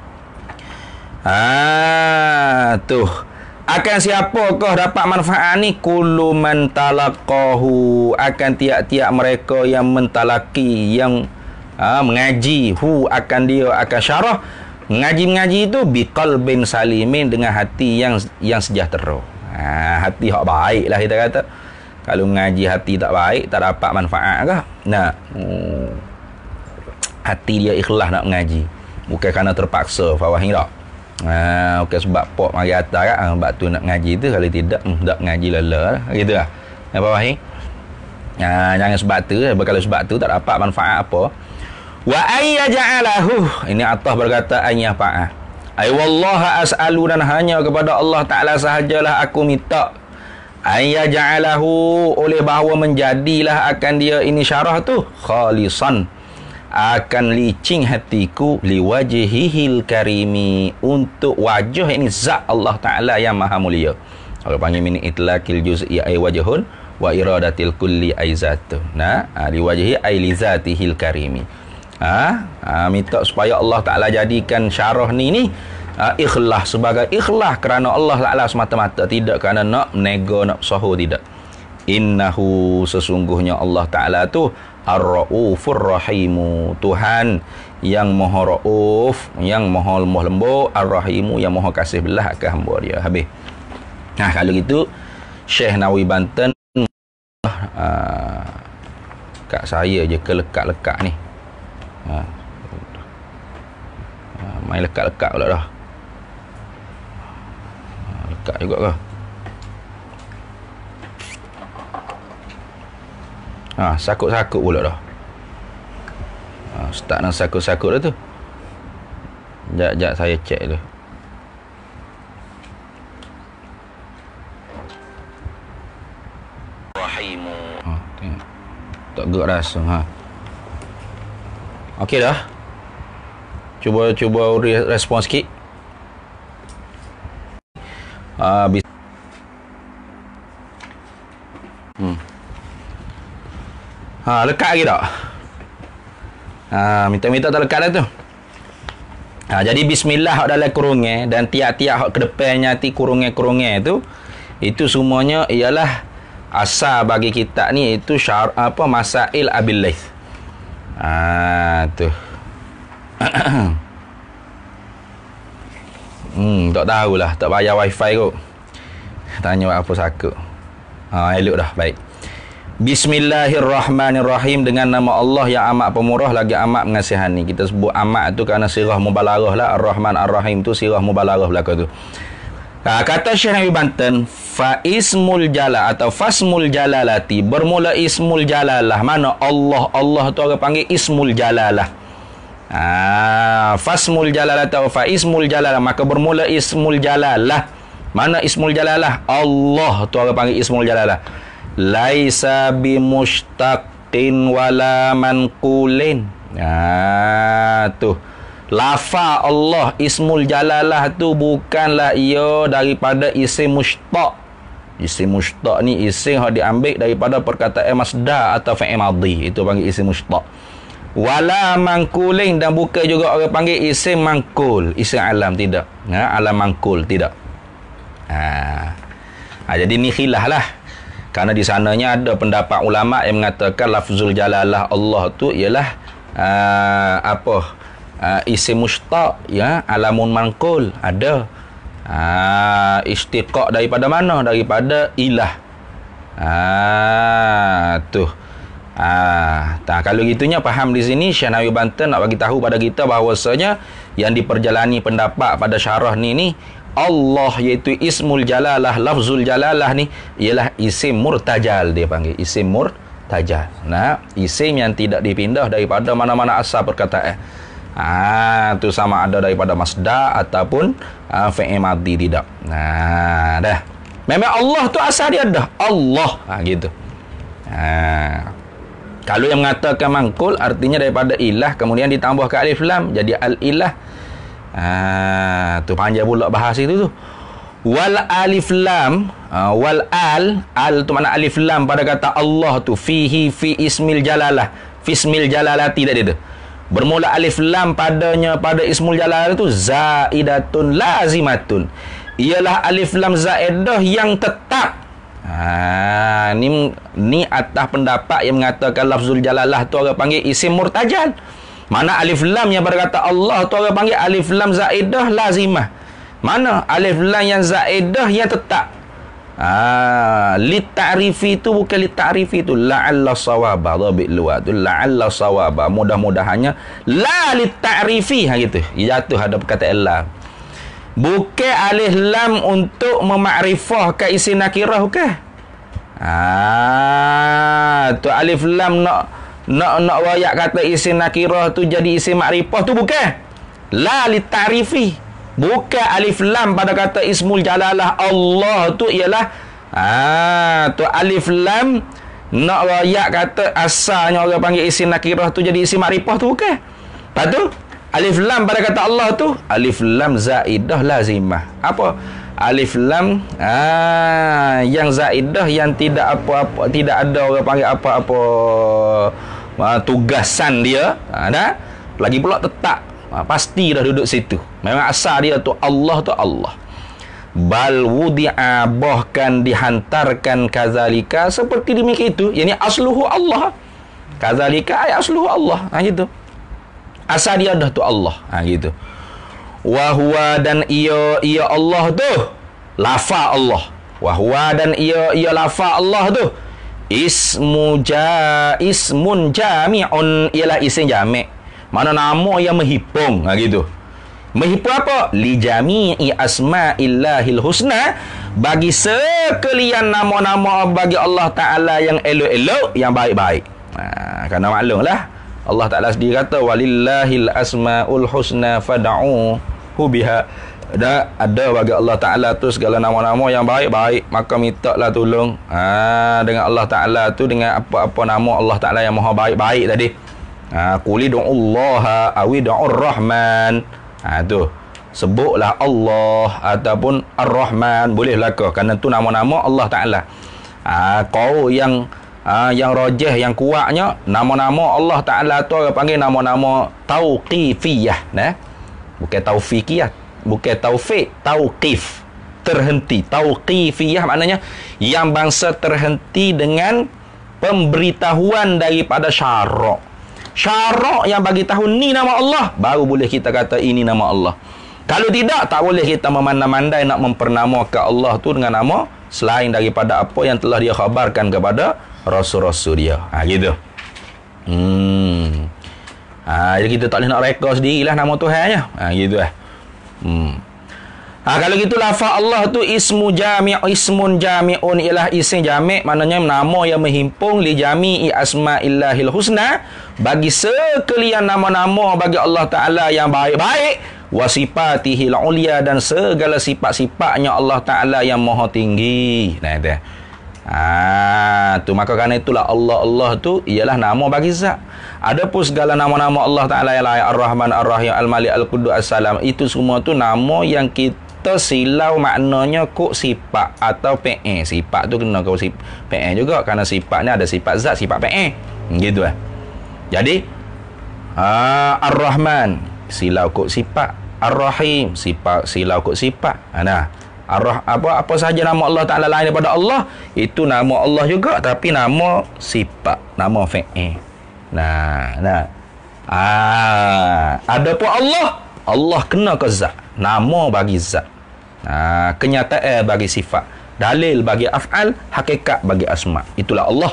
A: Ah, tuh. Akan siapakah dapat manfaat ni? Kullu man talaqahu, akan tiap-tiap mereka yang mentalaki, yang ha, mengaji hu akan dia akan syarah. Mengaji-mengaji itu biqalbin salimin, dengan hati yang yang sejahtera. Ha, hati hak baik lah kita kata. Kalau mengaji hati tak baik, tak dapat manfaat kah? Nah, hmm, hati dia ikhlas nak mengaji, bukan kerana terpaksa. Faham tak? Ha, okay, sebab pok mari atas kan, ha, sebab tu nak ngaji tu. Kalau tidak, hmm, tak ngaji lala lah, gitu lah. Apa wahi? Ha, jangan sebab tu, kalau sebab tu tak dapat manfaat apa. Wa ayya ja'alahu, ini atas berkata ayya fa'ah. Ay wallaha as'alu dan hanya kepada Allah Ta'ala sahajalah aku minta. Ayya ja'alahu, oleh bahawa menjadilah akan dia ini syarah tu khalisan, akan licing hatiku liwajhihil karimi, untuk wajah ini zat Allah Ta'ala yang maha mulia. Kalau panggil min itlaqil juz'i ay wajhun wa iradatil kulli ay zatu. Nah, liwajhi ay li zatihil karimi. Ha? Ha, minta supaya Allah Ta'ala jadikan syarah ni ni ha, ikhlas, sebagai ikhlas kerana Allah Ta'ala semata-mata, tidak kerana nak nego, nak soho, tidak. Innahu, sesungguhnya Allah Ta'ala tu Ar-Ra'ufur Rahimu, Tuhan yang Maha Ra'uf, yang Maha lemah lembut, Ar-Rahimu, yang Maha kasih belah ke hamba dia. Habis. Nah, kalau gitu Syekh Nawawi Banten uh, kat saya je kelekat-lekat ni. Ha. Uh, main lekat-lekat pula dah. Uh, lekat juga ke? Ha, sakut-sakut pula dah. Ha, start nak sakut-sakut dah tu. Sekejap-sekejap saya cek tu. Rahimu. Ha, tengok. Tak gerak rasa. Ha. Okey dah. Cuba cuba respon sikit. Ah, uh, hmm. Ha, lekat lagi tak? Ha, minta-minta tak lekat dah tu. Ha, jadi bismillah hak dalam kurungan dan tiap-tiap hak ke depannya ti kurungan-kurungan tu, itu semuanya ialah asal bagi kita ni itu syar apa masail abil laith. Ah tu. hmm, tak tahulah, tak bayar wifi kot. Tanya apa sakut. Ha, elok dah, baik. Bismillahirrahmanirrahim, dengan nama Allah yang amat pemurah lagi amat mengasihani. Kita sebut amat tu kerana sirah mubalarah lah. Ar-Rahman Ar-Rahim tu sirah mubalarah belaka tu. Ha, kata Syekh Nawawi Banten, fa ismul jalal atau fasmul jalalati, bermula ismul jalalah. Mana Allah, Allah tu orang panggil ismul jalalah. Ha, fasmul jalalah atau fa ismul jalalah, maka bermula ismul jalalah. Mana ismul jalalah? Allah tu orang panggil ismul jalalah. Laisa bimustaqin wala manqulin. Ha, tu lafaz Allah ismul jalalah tu bukanlah ia daripada isim mushtaq. Isim mushtaq ni isim yang diambil daripada perkataan masdar atau fi'il madhi, itu panggil isim mushtaq. Wala manqulin, dan bukan juga orang panggil isim manqul, isim alam, tidak. Ha, alam manqul, tidak. Ha. Ha, jadi ni khilaf lah. Karena di sananya ada pendapat ulama yang mengatakan lafzul jalalah Allah tu ialah uh, apa uh, isim mushtaq, ya, alamun manqul, ada uh, istiqaq daripada mana? Daripada ilah. Ah, tu. Ah, tak, kalau gitunya faham di sini Syekh Nawawi Banten nak bagi tahu pada kita bahawasanya yang diperjalani pendapat pada syarah ni ni Allah iaitu ismul jalalah, lafzul jalalah ni ialah isim murtajal, dia panggil isim murtajal. Nah, isim yang tidak dipindah daripada mana-mana asal perkataan. Ah, tu sama ada daripada masdar ataupun ah, fi'il madhi, tidak. Nah, dah. Memang Allah tu asal dia dah Allah. Ha, gitu. Ha. Kalau yang mengatakan mangkul artinya daripada ilah kemudian ditambah ke alif lam jadi al-ilah. Ah, tu panjang pula bahas itu tu. Wal alif lam, uh, wal al, al tu mana alif lam pada kata Allah tu, fihi fi ismil jalalah, fi ismil jalalati dah dia tu. Bermula alif lam padanya pada ismul jalalah tu zaidatun lazimatun. Ialah alif lam zaidah yang tetap. Ha, ni ni atas pendapat yang mengatakan lafzul jalalah tu orang panggil isim murtajal. Mana alif lam yang pada kata Allah tu orang panggil alif lam zaidah lazimah. Mana alif lam yang zaidah yang tetap. Ah, li ta'rifi tu bukan li ta'rifi tu la'alla sawaba, dhabit luar tu la'alla sawaba, mudah-mudahannya la li ta'rifi, ha gitu. Jatuh ada perkataan lam. Bukan alif lam untuk memakrifahkan isim nakirah, bukan. Ah, tu alif lam nak nak nak wayak kata isim nakirah tu jadi isim makrifah tu bukan. La li ta'rifi. Bukan alif lam pada kata ismul jalalah Allah tu ialah ah tu alif lam nak wayak kata asalnya orang panggil isim nakirah tu jadi isim makrifah tu bukan. Lepas tu alif lam pada kata Allah tu alif lam zaidah lazimah. Apa? Alif lam ah yang zaidah yang tidak apa-apa, tidak ada orang panggil apa-apa uh, tugasan dia, ha, dah lagi pula tetap, ha, pasti dah duduk situ. Memang asal dia tu Allah tu Allah. Bal wudi'a, bahkan dihantarkan kazalika seperti demikian itu, yakni asluhu Allah. Kazalika ay asluhu Allah, ha gitu. Asal dia dah tu Allah, ha gitu. Wa huwa, dan ia ia Allah tu lafaz Allah. Wa huwa, dan ia ia lafaz Allah tu ismu ja ismun jami'un, ialah isim jami'. Mana nama yang menghipung, ha gitu. Menghipung apa? Li jami'i asma'illahil husna, bagi sekalian nama-nama bagi Allah Taala yang elok-elok, yang baik-baik. Ha, kerana maklumlah Allah Taala sendiri kata walillahil asmaul husna fad'uhu biha. Ada ada bagi Allah Taala tu segala nama-nama yang baik-baik, maka mintalah tolong ha, dengan Allah Taala tu dengan apa-apa nama Allah Taala yang maha baik-baik tadi. Ha, qul ud'ullaha aw ud'ur rahman. Ha tu. Sebutlah Allah ataupun Ar-Rahman, boleh belaka kerana tu nama-nama Allah Taala. Ha, kau yang ha, yang rajih, yang kuatnya nama-nama Allah Taala tu orang panggil nama-nama tauqifiyah, nah. Bukan taufiqiyah, bukan taufik, tauqif. Terhenti. Tauqifiyah maknanya yang bangsa terhenti dengan pemberitahuan daripada syarak. Syarak yang bagi tahu ni nama Allah, baru boleh kita kata ini nama Allah. Kalau tidak, tak boleh kita memandai-mandai nak mempernamakan Allah tu dengan nama selain daripada apa yang telah dia khabarkan kepada rasul-rasul dia. Ha gitu. Hmm. Ha, jadi kita tak boleh nak reka sendirilah nama Tuhannya. Ha gitu eh. Hmm. Ha, kalau gitu lafaz Allah tu ismu jami' ismun jami'un ialah isim jami', maknanya nama yang menghimpun li jami'i asma'illahil husna, bagi sekalian nama-nama bagi Allah Taala yang baik-baik, wa sifatihil ulia, dan segala sifat-sifatnya Allah Taala yang maha tinggi. Nah itu. Ah tu maka kerana itulah Allah Allah tu ialah nama bagi zat. Adapun segala nama-nama Allah Taala yang lain, Ar-Rahman, Ar-Rahim, Al-Malik, Al-Quddus, As-Salam, itu semua tu nama yang kita silau maknanya kok sifat atau pe'e. Sifat tu kena kau sifat pe'e juga, kerana sifat ni ada sifat zat, sifat pe'e. Gitu eh. Jadi ah, Ar-Rahman silau kok sifat, Ar-Rahim sifat silau kok sifat. Ha, nah, Ar-Rah apa apa sahaja nama Allah Taala lain daripada Allah, itu nama Allah juga tapi nama sifat, nama fi'il. Nah, nah. Ah, adapun Allah, Allah kena ke zat, nama bagi zat. Ah, kenyataan bagi sifat, dalil bagi af'al, hakikat bagi asma. Itulah Allah.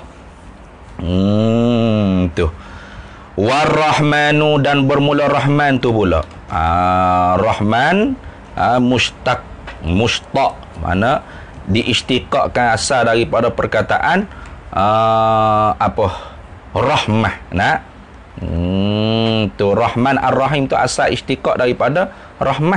A: Hmm, tu. War-Rahmanu, dan bermula Rahman tu pula. Ah, Rahman ah, mustaq, mustaq mana diistiqaqkan asal daripada perkataan ah, apa? Rahmah. Nah. Hmm, tu Rahman Ar-Rahim tu asal istiqaq daripada rahmah.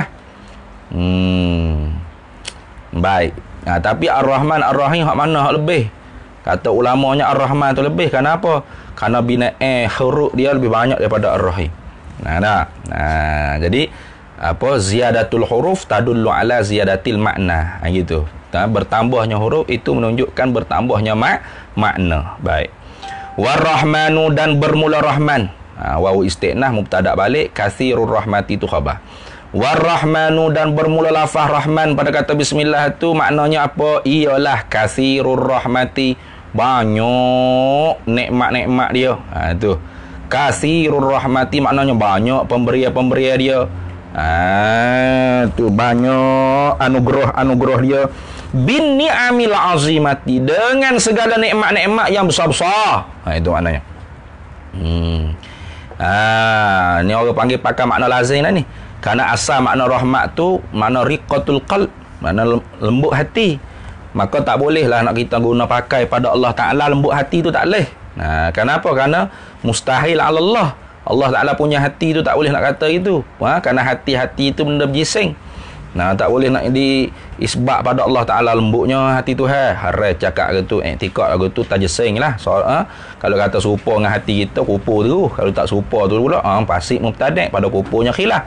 A: Hmm. Baik. Ha, tapi Ar-Rahman Ar-Rahim hak mana hak lebih? Kata ulamanya Ar-Rahman tu lebih. Kenapa? Kerana bina'eh huruf dia lebih banyak daripada Ar-Rahim. Nah, nah. Nah, jadi apa, ziyadatul huruf tadullu ala ziyadatil makna. Ha, gitu. Nah, bertambahnya huruf itu menunjukkan bertambahnya mak makna. Baik. War-Rahmanu, dan bermula Rahman. Ha, wawu istiqnah mubtada balik, katsirur rahmati tu khabar. War-Rahmanu, dan bermula lafaz Rahman pada kata bismillah tu maknanya apa? Ialah katsirur rahmati, banyak nikmat-nikmat dia. Ha tu. Katsirur rahmati maknanya banyak pemberian-pemberian dia. Ha tu, banyak anugerah-anugerah dia. Bin ni'amil azimati, dengan segala nikmat-nikmat yang besar-besar. Ha itu maknanya. Hmm. Ah, ni orang panggil pakai makna lazim lah ni. Kerana asal makna rahmat tu makna riqatul qalb, makna lembut hati. Maka tak bolehlah nak kita guna pakai pada Allah Taala lembut hati tu, tak boleh. Nah, kenapa? Kerana mustahil ala Allah. Allah Taala punya hati tu tak boleh nak kata itu. Ha, kerana hati-hati itu benda berjising. Nah, tak boleh nak diisbat pada Allah Taala lembutnya hati tu. Ha, harai cakap gitu, i'tikad gitu tajsing lah. So, ha, kalau kata serupa dengan hati kita, kupu tu. Kalau tak serupa tu pula, ha, fasik mubtadi', pada kupunya khilaf.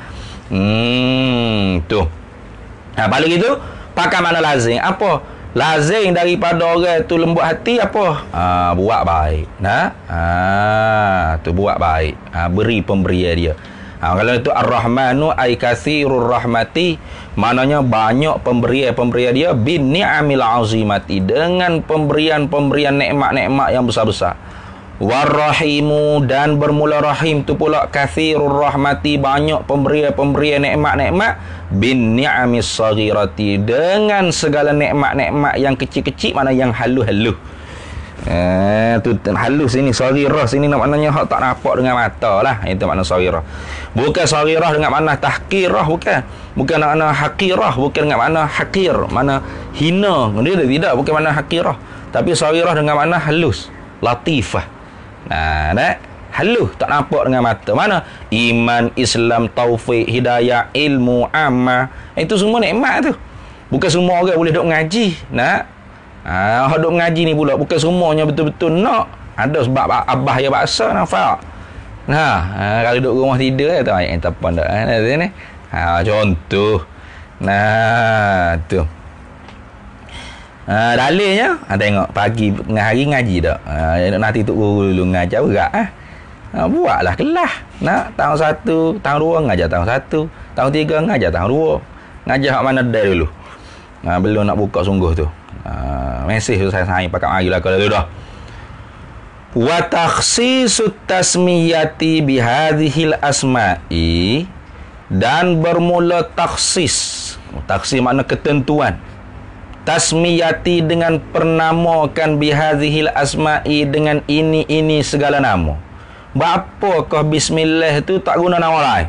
A: Hmm, tu. Ha, pada gitu, pakai makna lazim. Apa? Lazim daripada orang tu lembut hati apa? Ha, buat baik. Nah, ha, tu buat baik. Ha, beri pemberian dia. Ha, kalau itu Ar-Rahmanu ay katsirur rahmati, maknanya banyak pemberian-pemberian dia, bin ni'amil azimati, dengan pemberian-pemberian nikmat-nikmat yang besar-besar. War-Rahimu, dan bermula Rahim tu pula katsirur rahmati, banyak pemberian-pemberian nikmat-nikmat, bin ni'amis saghirati, dengan segala nikmat-nikmat yang kecil-kecil, mana yang halus-halus. Eh, tu halus sini, saghirah sini maknanya hak tak nampak dengan mata lah. Itu makna saghirah. Bukan saghirah dengan makna tahqirah, bukan. Bukan makna haqirah, bukan dengan makna haqir, makna hina. Dia tidak, bukan makna haqirah. Tapi saghirah dengan makna halus, latifah. Nah, nah, halus, tak nampak dengan mata. Mana? Iman, Islam, taufik, hidayah, ilmu, amal. Itu semua nikmat tu. Bukan semua orang boleh duk ngaji. Nah, Ah, duk ngaji ni pula bukan semuanya betul-betul nak. Ada sebab abah ya bahasa nampak. Nah, ha, kalau duduk rumah tidur tu ayat yang tepan dak ha, ni. Ha, contoh. Nah, tu. Ha, dalilnya ha, tengok pagi tengah hari ngaji dak. Ha, nanti tu guru dulu ngajar berat ah. Ha, buatlah kelas. Nak tahun satu, tahun dua ngajar tahun satu, tahun tiga ngajar tahun dua. Ngajar hak mana dah dulu. Ha, belum nak buka sungguh tu. Ha, mesej tu saya saya pakai mari lah kalau tu dah. Wa takhsisut tasmiyati bihadhil asma'i, dan bermula taksis. Taksis makna ketentuan. Tasmiyati dengan pernamakan bihadhil asma'i, dengan ini-ini segala nama. Bapakah bismillah tu tak guna nama lain?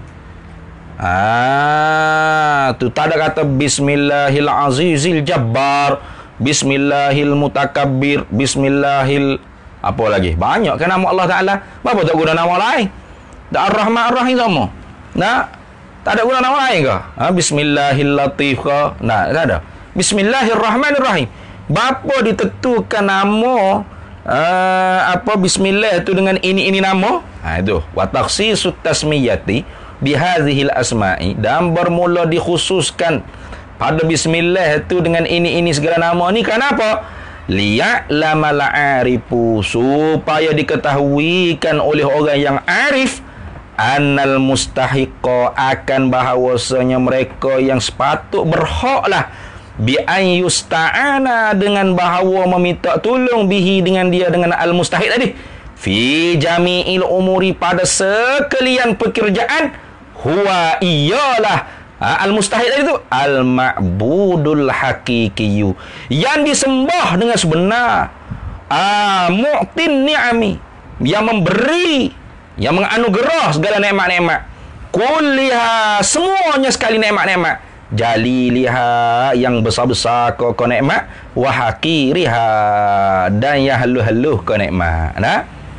A: Ah, tu tak ada kata bismillahil azizil jabbar, bismillahil mutakabbir, bismillahil apa lagi? Banyak kan nama Allah Taala. Bapa tak guna nama lain? Dak Ar-Rahman Ar-Rahim sama. Nah, tak ada guna nama lain ke? Ha, bismillahil latif ke? Nah, tak ada. Bismillahirrahmanirrahim. Bapa ditentukan nama uh, apa bismillah tu dengan ini-ini nama? Ha, itu. Wa takhsisut tasmiyati bihadhil asma'i, dan bermula dikhususkan pada bismillah itu dengan ini-ini segala nama ni. Kenapa? Liya'lamal 'arifu, supaya diketahuikan oleh orang yang arif, annal mustahiqa, akan bahawasanya mereka yang sepatut berhaklah, bi an yusta'ana, dengan bahawa meminta tolong, bihi dengan dia, dengan al mustahik tadi, fi jami'il umuri, pada sekalian pekerjaan, huwa iyalah ha, al mustahik tadi tu al ma'budul haqiqiyu, yang disembah dengan sebenar, ah mu'tin ni'ami, yang memberi, yang menganugerah segala nikmat-nikmat, kulliha, semuanya sekali nikmat-nikmat, jaliliha, yang besar-besar ke ke nikmat, wa haqiriha, dan yang haluh-haluh ke nikmat. Nah,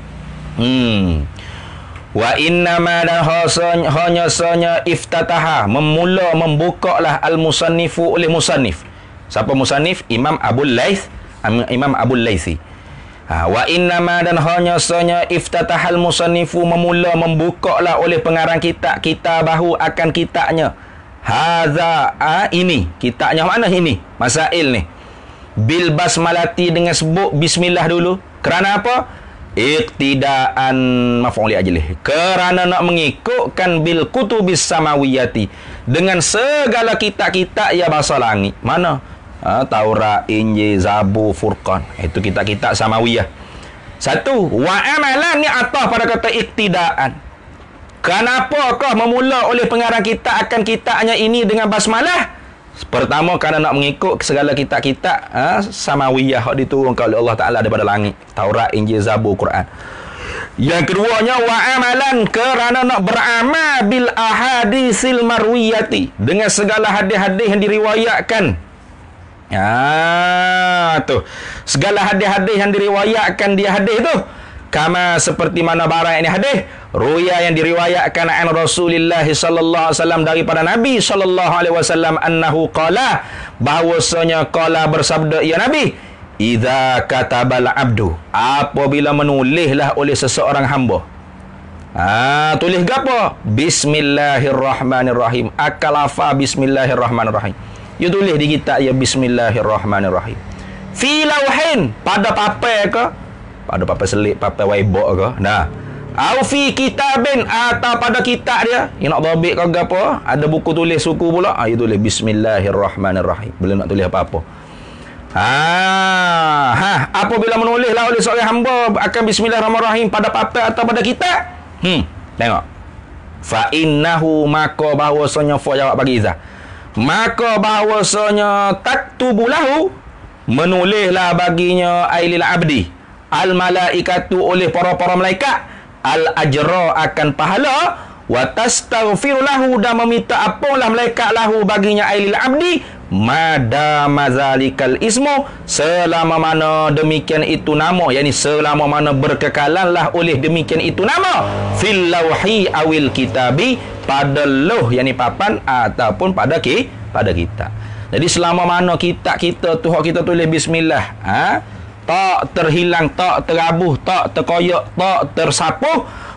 A: hmm wa innama, dan hanya hanya sanya iftataha, memula membukalah al musannifu, oleh musannif. Siapa musannif? Imam Abul Laits, Imam Abul Laitsi. Ha, wa innama, dan hanya sanya iftatahal musannifu, memula membukalah oleh pengarang kitab, kitabahu, akan kitabnya, hadza, ha, ini kitabnya mana ini masail ni, bil basmalati, dengan sebut bismillah dulu. Kerana apa? Iqtidaan maf'ul li ajlih, kerana nak mengikutkan bil kutubis samawiyati, dengan segala kitab-kitab ya bahasa langit. Mana? Ha, Taurat, Injil, Zabur, Furqan. Itu kitab-kitab samawiyah. Satu, wa amalan, ni atas pada kata iqtidaan. Kenapakah memula oleh pengarang kitab akan kitabnya ini dengan basmalah? Pertama, kerana nak mengikut segala kitab-kitab ha, samawiyah yang diturunkan oleh Allah Ta'ala daripada langit. Taurat, Injil, Zabur, Quran. Yang keduanya, wa amalan, kerana nak beramal bil ahadisil marwiyati, dengan segala hadis-hadis yang diriwayatkan. Ah, tu. Segala hadis-hadis yang diriwayatkan dia hadis tu. Kama, seperti mana barang ini hadis ruya yang diriwayatkan an Rasulullah sallallahu alaihi wasallam, daripada Nabi sallallahu alaihi wasallam, annahu qala, bahwasanya qala, bersabda ia Nabi, idza katabal abdu, apabila menulislah oleh seseorang hamba. Ah, tulis gapo? Bismillahirrahmanirrahim. Akalafa bismillahirrahmanirrahim. You tulis di kitab ya bismillahirrahmanirrahim. Fi lauhin, pada papai ke? Pada papai selit, papai whiteboard ke? Nah. Au fi kitabin, atau pada kitab dia. You nak dhabit ke apa? Ada buku tulis suku pula. Ah, you tulis bismillahirrahmanirrahim. Belum nak tulis apa-apa. Ha, ha, apabila menulislah oleh seorang hamba akan bismillahirrahmanirrahim pada papai atau pada kitab. Hmm, tengok. Fa innahu, maka bahwasanya fa jawab bagi Izzah. Maka bahawasanya taktubulahu, menulislah baginya ailil abdi, al malaikatu, oleh para-para malaikat, al ajra, akan pahala, wa tastaghfirulahu, dan meminta apalah malaikat lahu baginya ailil abdi, madama zalikal ismu, selama mana demikian itu nama, yakni selama mana berkekalanlah oleh demikian itu nama, fil lauhi awil kitabi, pada loh, yakni papan, ataupun pada ki, pada kitab. Jadi selama mana kitab kita tu hak kita tulis bismillah, ha, tak terhilang, tak terabuh, tak terkoyak, tak tersapuh,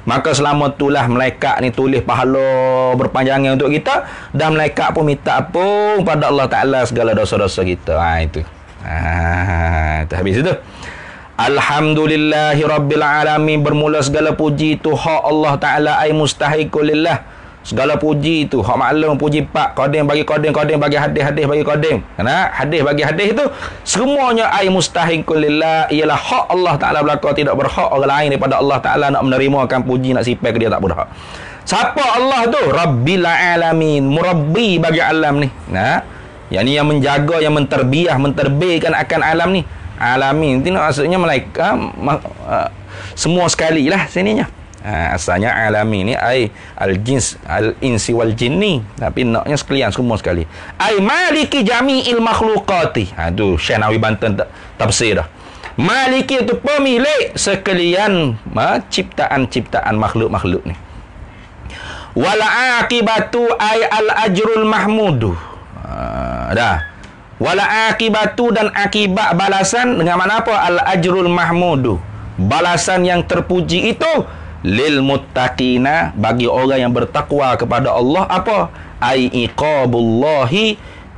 A: Maka selama itulah malaikat ni tulis pahala berpanjangan untuk kita, dan malaikat pun minta ampun pada Allah Ta'ala segala dosa-dosa kita. Ha, itu. Ha, itu habis itu. Alhamdulillahi Rabbil Alamin. Bermula segala puji itu hak Allah Ta'ala ay mustahiqulillah. Segala puji itu hak maklum, puji pak, qadim bagi qadim, qadim bagi hadis, hadis bagi qadim. Karena hadis bagi hadis itu semuanya ay mustahiqulillah, ialah hak Allah Ta'ala belaka, tidak berhak orang lain daripada Allah Ta'ala nak menerimakan puji, nak sipai ke dia, tak berhak. Siapa Allah tu? Rabbil Alamin, murabbi bagi alam ni. Nah, yang ni yang menjaga, yang menterbiah, menterbitkan akan alam ni. Alamin itu maksudnya malaikat, uh, semua sekali lah sininya. Ha, asalnya alami ni ai al-jins al-insi wal jinni, tapi naknya sekalian, semua sekali. Ai maliki jami'il makhluqati. Ha tu Syekh Nawawi Banten tafsir dah. Maliki itu pemilik sekalian ha, ciptaan-ciptaan makhluk-makhluk ni. Wal aqibatu ai al-ajrul mahmudu. Ha, dah. Wal aqibatu, dan akibat balasan dengan mana apa? Al-ajrul mahmudu. Balasan yang terpuji itu lil muttaqina, bagi orang yang bertakwa kepada Allah. Apa? Ai iqabullahi.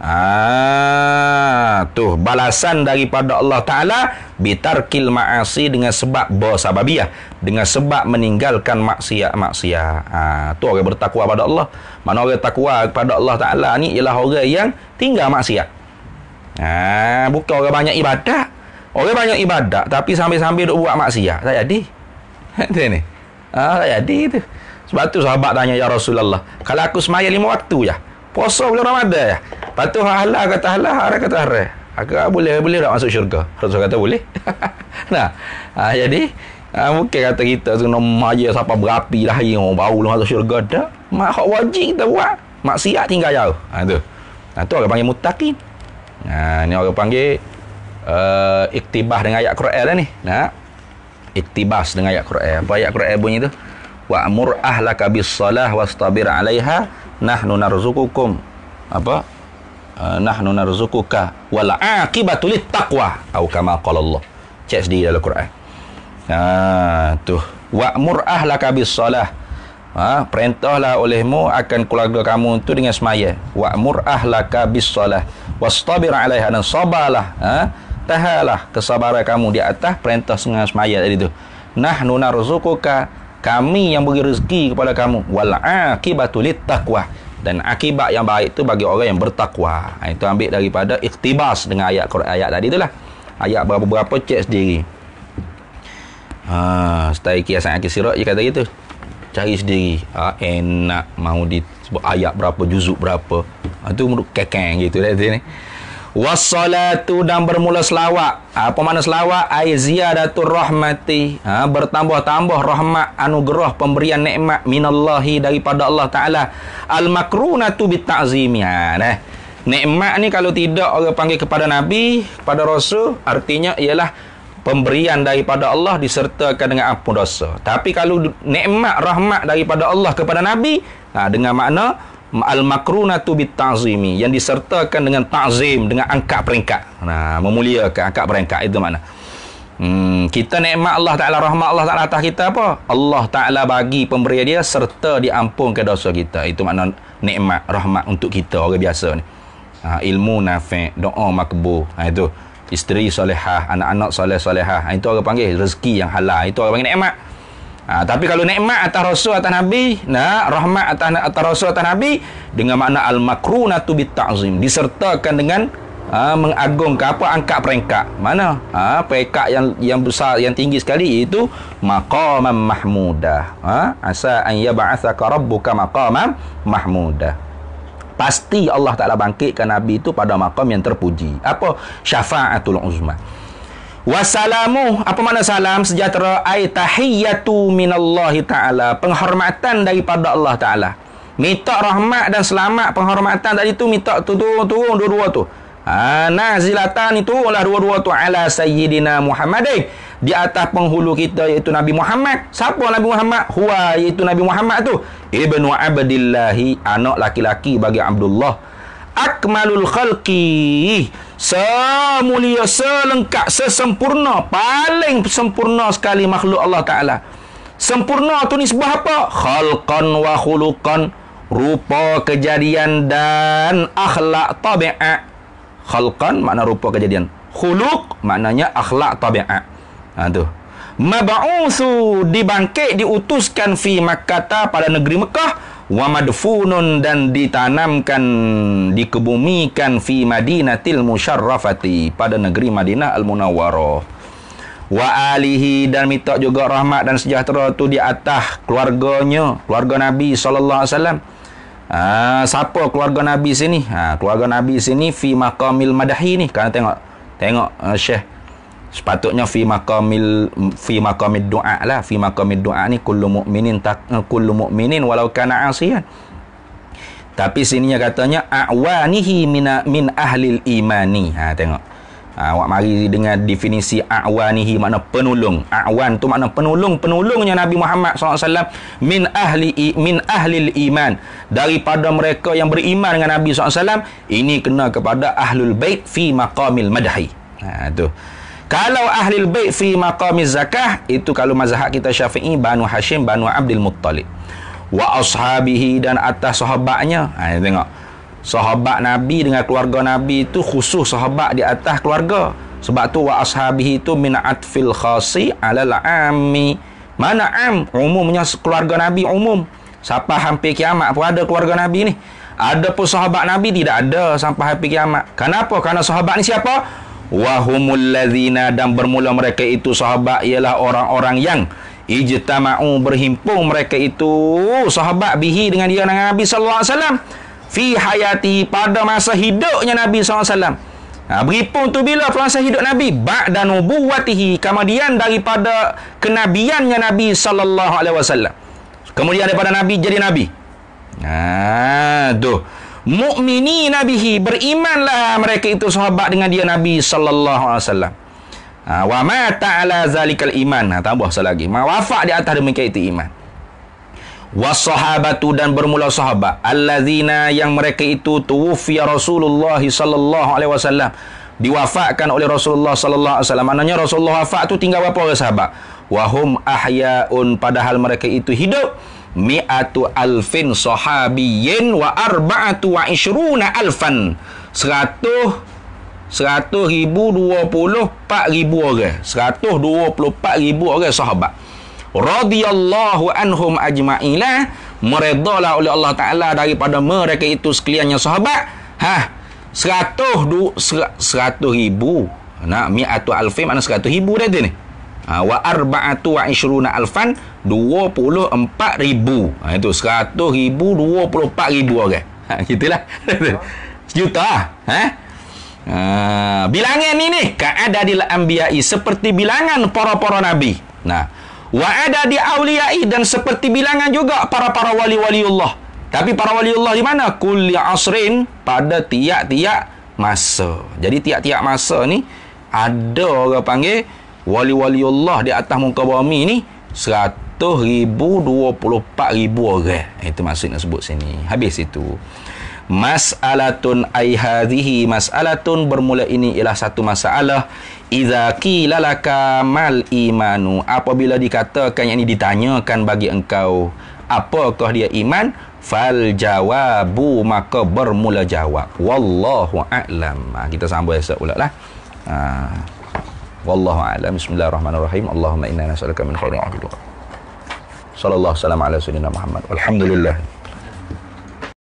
A: Ah, tuh balasan daripada Allah Ta'ala bitarkil ma'asi, dengan sebab bersababiyah, dengan sebab meninggalkan maksiat-maksiat. Ah, tu orang bertakwa pada Allah. Mana orang takwa kepada Allah Ta'ala ni ialah orang yang tinggal maksiat. Ah, bukan orang banyak ibadat. Orang banyak ibadat tapi sambil-sambil duk buat maksiat. Tak jadi. Tu ni. Ah, tak jadi tu. Sebab tu sahabat tanya, ya Rasulullah, kalau aku semaya lima waktu je, puasa bulan Ramadan je, lepas tu halal kata halal, haram kata haram, aku boleh boleh tak masuk syurga? Rasul kata boleh. Nah, ah, jadi ah, mungkin kata kita tu nama je siapa berapi lah hari orang baru masuk syurga dah. Mak hak wajib kita buat, maksiat tinggal jauh. Ha tu. Ha tu orang panggil muttaqin. Nah, ni orang panggil uh, iktibah dengan ayat Quran lah ni. Nah, iktibas dengan ayat Quran. Apa ayat Quran bunyi tu? Wa'mur ahlaka bis-salah wastabir 'alaiha nahnu narzuqukum. Apa? Uh, nahnu narzuquka wal 'aqibatu lit-taqwa atau kama qala Allah. Cek sendiri dalam Quran. Ha tu. Wa'mur ahlaka bis-salah. Ha, perintahlah olehmu akan keluarga kamu tu dengan semaya. Wa'mur ahlaka bis-salah wastabir 'alaiha, dan sabarlah. Ha? Tahalah kesabaran kamu di atas perintah dengan semaya tadi tu. Nahnu narzuquka, kami yang beri rezeki kepada kamu. Wal aqibatu littaqwa, dan akibat yang baik tu bagi orang yang bertakwa. Ha, itu ambil daripada iktibas dengan ayat Quran ayat tadi itulah. Ayat berapa-berapa cek sendiri. Ha, stai kiasan akil sirat dia kata gitu. Cari sendiri. Ha, enak mau disebut ayat berapa, juzuk berapa. Ha, tu menurut kekeng gitu dah ni. Wassalatu, dan bermula selawat. Apa makna selawat? Ai ziyadatur rahmati, ha, bertambah-tambah rahmat, anugerah, pemberian nikmat minallahi, daripada Allah Ta'ala. Al-makrunatu bitta'zimi. Ha, nah. Nikmat ni kalau tidak orang panggil kepada Nabi, kepada Rasul, artinya ialah pemberian daripada Allah disertakan dengan ampun dosa. Tapi kalau nikmat rahmat daripada Allah kepada Nabi, ha, dengan makna al-makrunatu bit-ta'zimi, yang disertakan dengan ta'zim, dengan angkat peringkat. Nah, memuliakan, angkat peringkat, itu makna. Hmm, kita nikmat Allah Ta'ala, rahmat Allah Ta'ala atas kita apa? Allah Ta'ala bagi pemberian dia serta diampunkan dosa kita. Itu makna nikmat, rahmat untuk kita orang biasa ni. Ha, ilmu nafi', doa makbul. Ha, itu isteri solehah, anak-anak soleh-solehah. Ha, itu orang panggil rezeki yang halal. Itu orang panggil nikmat. Ha, tapi kalau nikmat atas Rasul, atas Nabi, nah, rahmat atas, atas Rasul, atas Nabi, dengan makna al-makrunatu bit-ta'zim, disertakan dengan ha, mengagungkan apa, angkat peringkat. Mana? Ha, peringkat yang yang besar, yang tinggi sekali, iaitu maqaman mahmudah. Ha, asa an yab'atsaka rabbuka maqaman mahmudah. Pasti Allah Ta'ala bangkitkan Nabi itu pada maqam yang terpuji. Apa? Syafa'atul uzma. Wassalamu, apa makna salam? Sejahtera, ay tahiyyatu minallahi ta'ala, penghormatan daripada Allah Ta'ala. Minta rahmat dan selamat, penghormatan tadi tu minta turun-turun dua-dua tu. Ha, nazilatan itu lah dua-dua tu ala sayyidina Muhammadin, di atas penghulu kita iaitu Nabi Muhammad. Siapa Nabi Muhammad? Huwa, iaitu Nabi Muhammad tu ibnu Abdillahi, anak laki-laki bagi Abdullah. Akmalul khalqi, semulia, selengkap, sesempurna, paling sempurna sekali makhluk Allah Ta'ala. Sempurna tu nisbah apa? Khalqan wa khuluqan, rupa kejadian dan akhlak tabiat. Khalqan makna rupa kejadian, khuluq maknanya akhlak tabiat. Ha tu. Mab'utsu, dibangkit, diutuskan fi Makkah, pada negeri Mekah, wa madfunun, dan ditanamkan, dikebumikan fi Madinatil Musyarrafati, pada negeri Madinah Al-Munawwarah. Wa alihi, dan minta juga rahmat dan sejahtera tu di atas keluarganya, keluarga Nabi sallallahu alaihi wasallam. Ah, siapa keluarga Nabi sini? Ha, keluarga Nabi sini fi maqamil madahi ni. Kan tengok. Tengok uh, Syekh. Sepatutnya fi maqamil fi maqamid du'a lah. Fi maqamid du'a ni kullu mu'minin tak uh, kullu mu'minin walau kana 'asiyan. Tapi sininya katanya a'wanihi min min ahlil imani. Ha, tengok. Ha, awak mari dengan definisi a'wanihi, makna penolong. A'wan tu makna penolong, penolongnya Nabi Muhammad sallallahu alaihi wasallam min ahli min ahlil iman, daripada mereka yang beriman dengan Nabi sallallahu alaihi wasallam. Ini kena kepada ahlul bait fi maqamil madhi. Ha tu. Kalau ahlul bait fi maqamiz zakah, itu kalau mazhab kita Syafi'i, Banu Hashim, Banu Abdul Muttalib. Wa ashabihi, dan atas sahabatnya. Ha tengok. Sahabat Nabi dengan keluarga Nabi itu khusus sahabat di atas keluarga. Sebab tu wa ashabihi itu min atfil khasi alal ammi. Mana am? Umumnya keluarga Nabi umum. Sampai hampir kiamat pun ada keluarga Nabi ni. Ada pun sahabat Nabi tidak ada sampai hampir kiamat. Kenapa? Kerana sahabat ni siapa? Wa humul ladzina, dan bermula mereka itu sahabat ialah orang-orang yang ijtama'u, berhimpun mereka itu sahabat bihi dengan dia dengan Nabi sallallahu alaihi wasallam fi hayati, pada masa hidupnya Nabi sallallahu alaihi wasallam. Ha, berhimpun tu bila masa hidup Nabi? Ba'da nubuwatihi, kemudian daripada kenabiannya Nabi sallallahu alaihi wasallam. Kemudian daripada Nabi jadi Nabi. Ha, tu. Mu'mini nabihi, berimanlah mereka itu sahabat dengan dia Nabi sallallahu alaihi wasallam. Ha, wa mata ala zalikal iman. Ha, tambah sekali lagi. Ma wafat di atas demikian itu iman. Wassahabatu, dan bermula sahabat allazina, yang mereka itu tuwfiya Rasulullah sallallahu alaihi wasallam, diwafatkan oleh Rasulullah sallallahu alaihi wasallam. Maknanya Rasulullah wafat tu tinggal berapa orang sahabat? Wahum ahyaun, padahal mereka itu hidup. Mi'atu alfin sahabiyyin wa arba'atu wa ishruna alfan, seratus seratus ribu dua puluh empat ribu orang, seratus dua puluh empat ribu orang sahabat. Radhiyallahu anhum ajma'ila, meredalah oleh Allah Ta'ala daripada mereka itu sekaliannya sahabat. Ha, seratus du, seratus ribu. Nah, mi'atu alfin mana seratus ribu dah tu ni. Ha, wa arba'atu wa ishruna alfan, dua puluh empat ribu. Ha, itu seratus ribu, dua puluh empat ribu orang. Ha, gitulah. Sejuta. Ha? Ha, bilangan ni ni ka'adadil anbiya'i, seperti bilangan para-para nabi. Nah, wa ada di auliyai, dan seperti bilangan juga para-para wali-waliullah. Tapi para waliullah di mana? Kulli asrin, pada tiap-tiap masa. Jadi tiap-tiap masa ni ada orang panggil wali-waliullah di atas muka bumi ni seratus ribu, dua puluh empat ribu orang. Itu maksudnya sebut sini. Habis itu. Mas'alatun ay hadhihi mas'alatun, bermula ini ialah satu masalah. Idza qila laka mal imanu, apabila dikatakan, yang ini ditanyakan bagi engkau, apakah dia iman? Fal jawabu, maka bermula jawab wallahu a'lam. Ha, kita sambung esok pula lah. Ha, wallahu a'lam. Bismillahirrahmanirrahim. Allahumma inna nas'aluka min khairin ajli. Sallallahu alaihi wasallam ala sayyidina Muhammad. Alhamdulillah.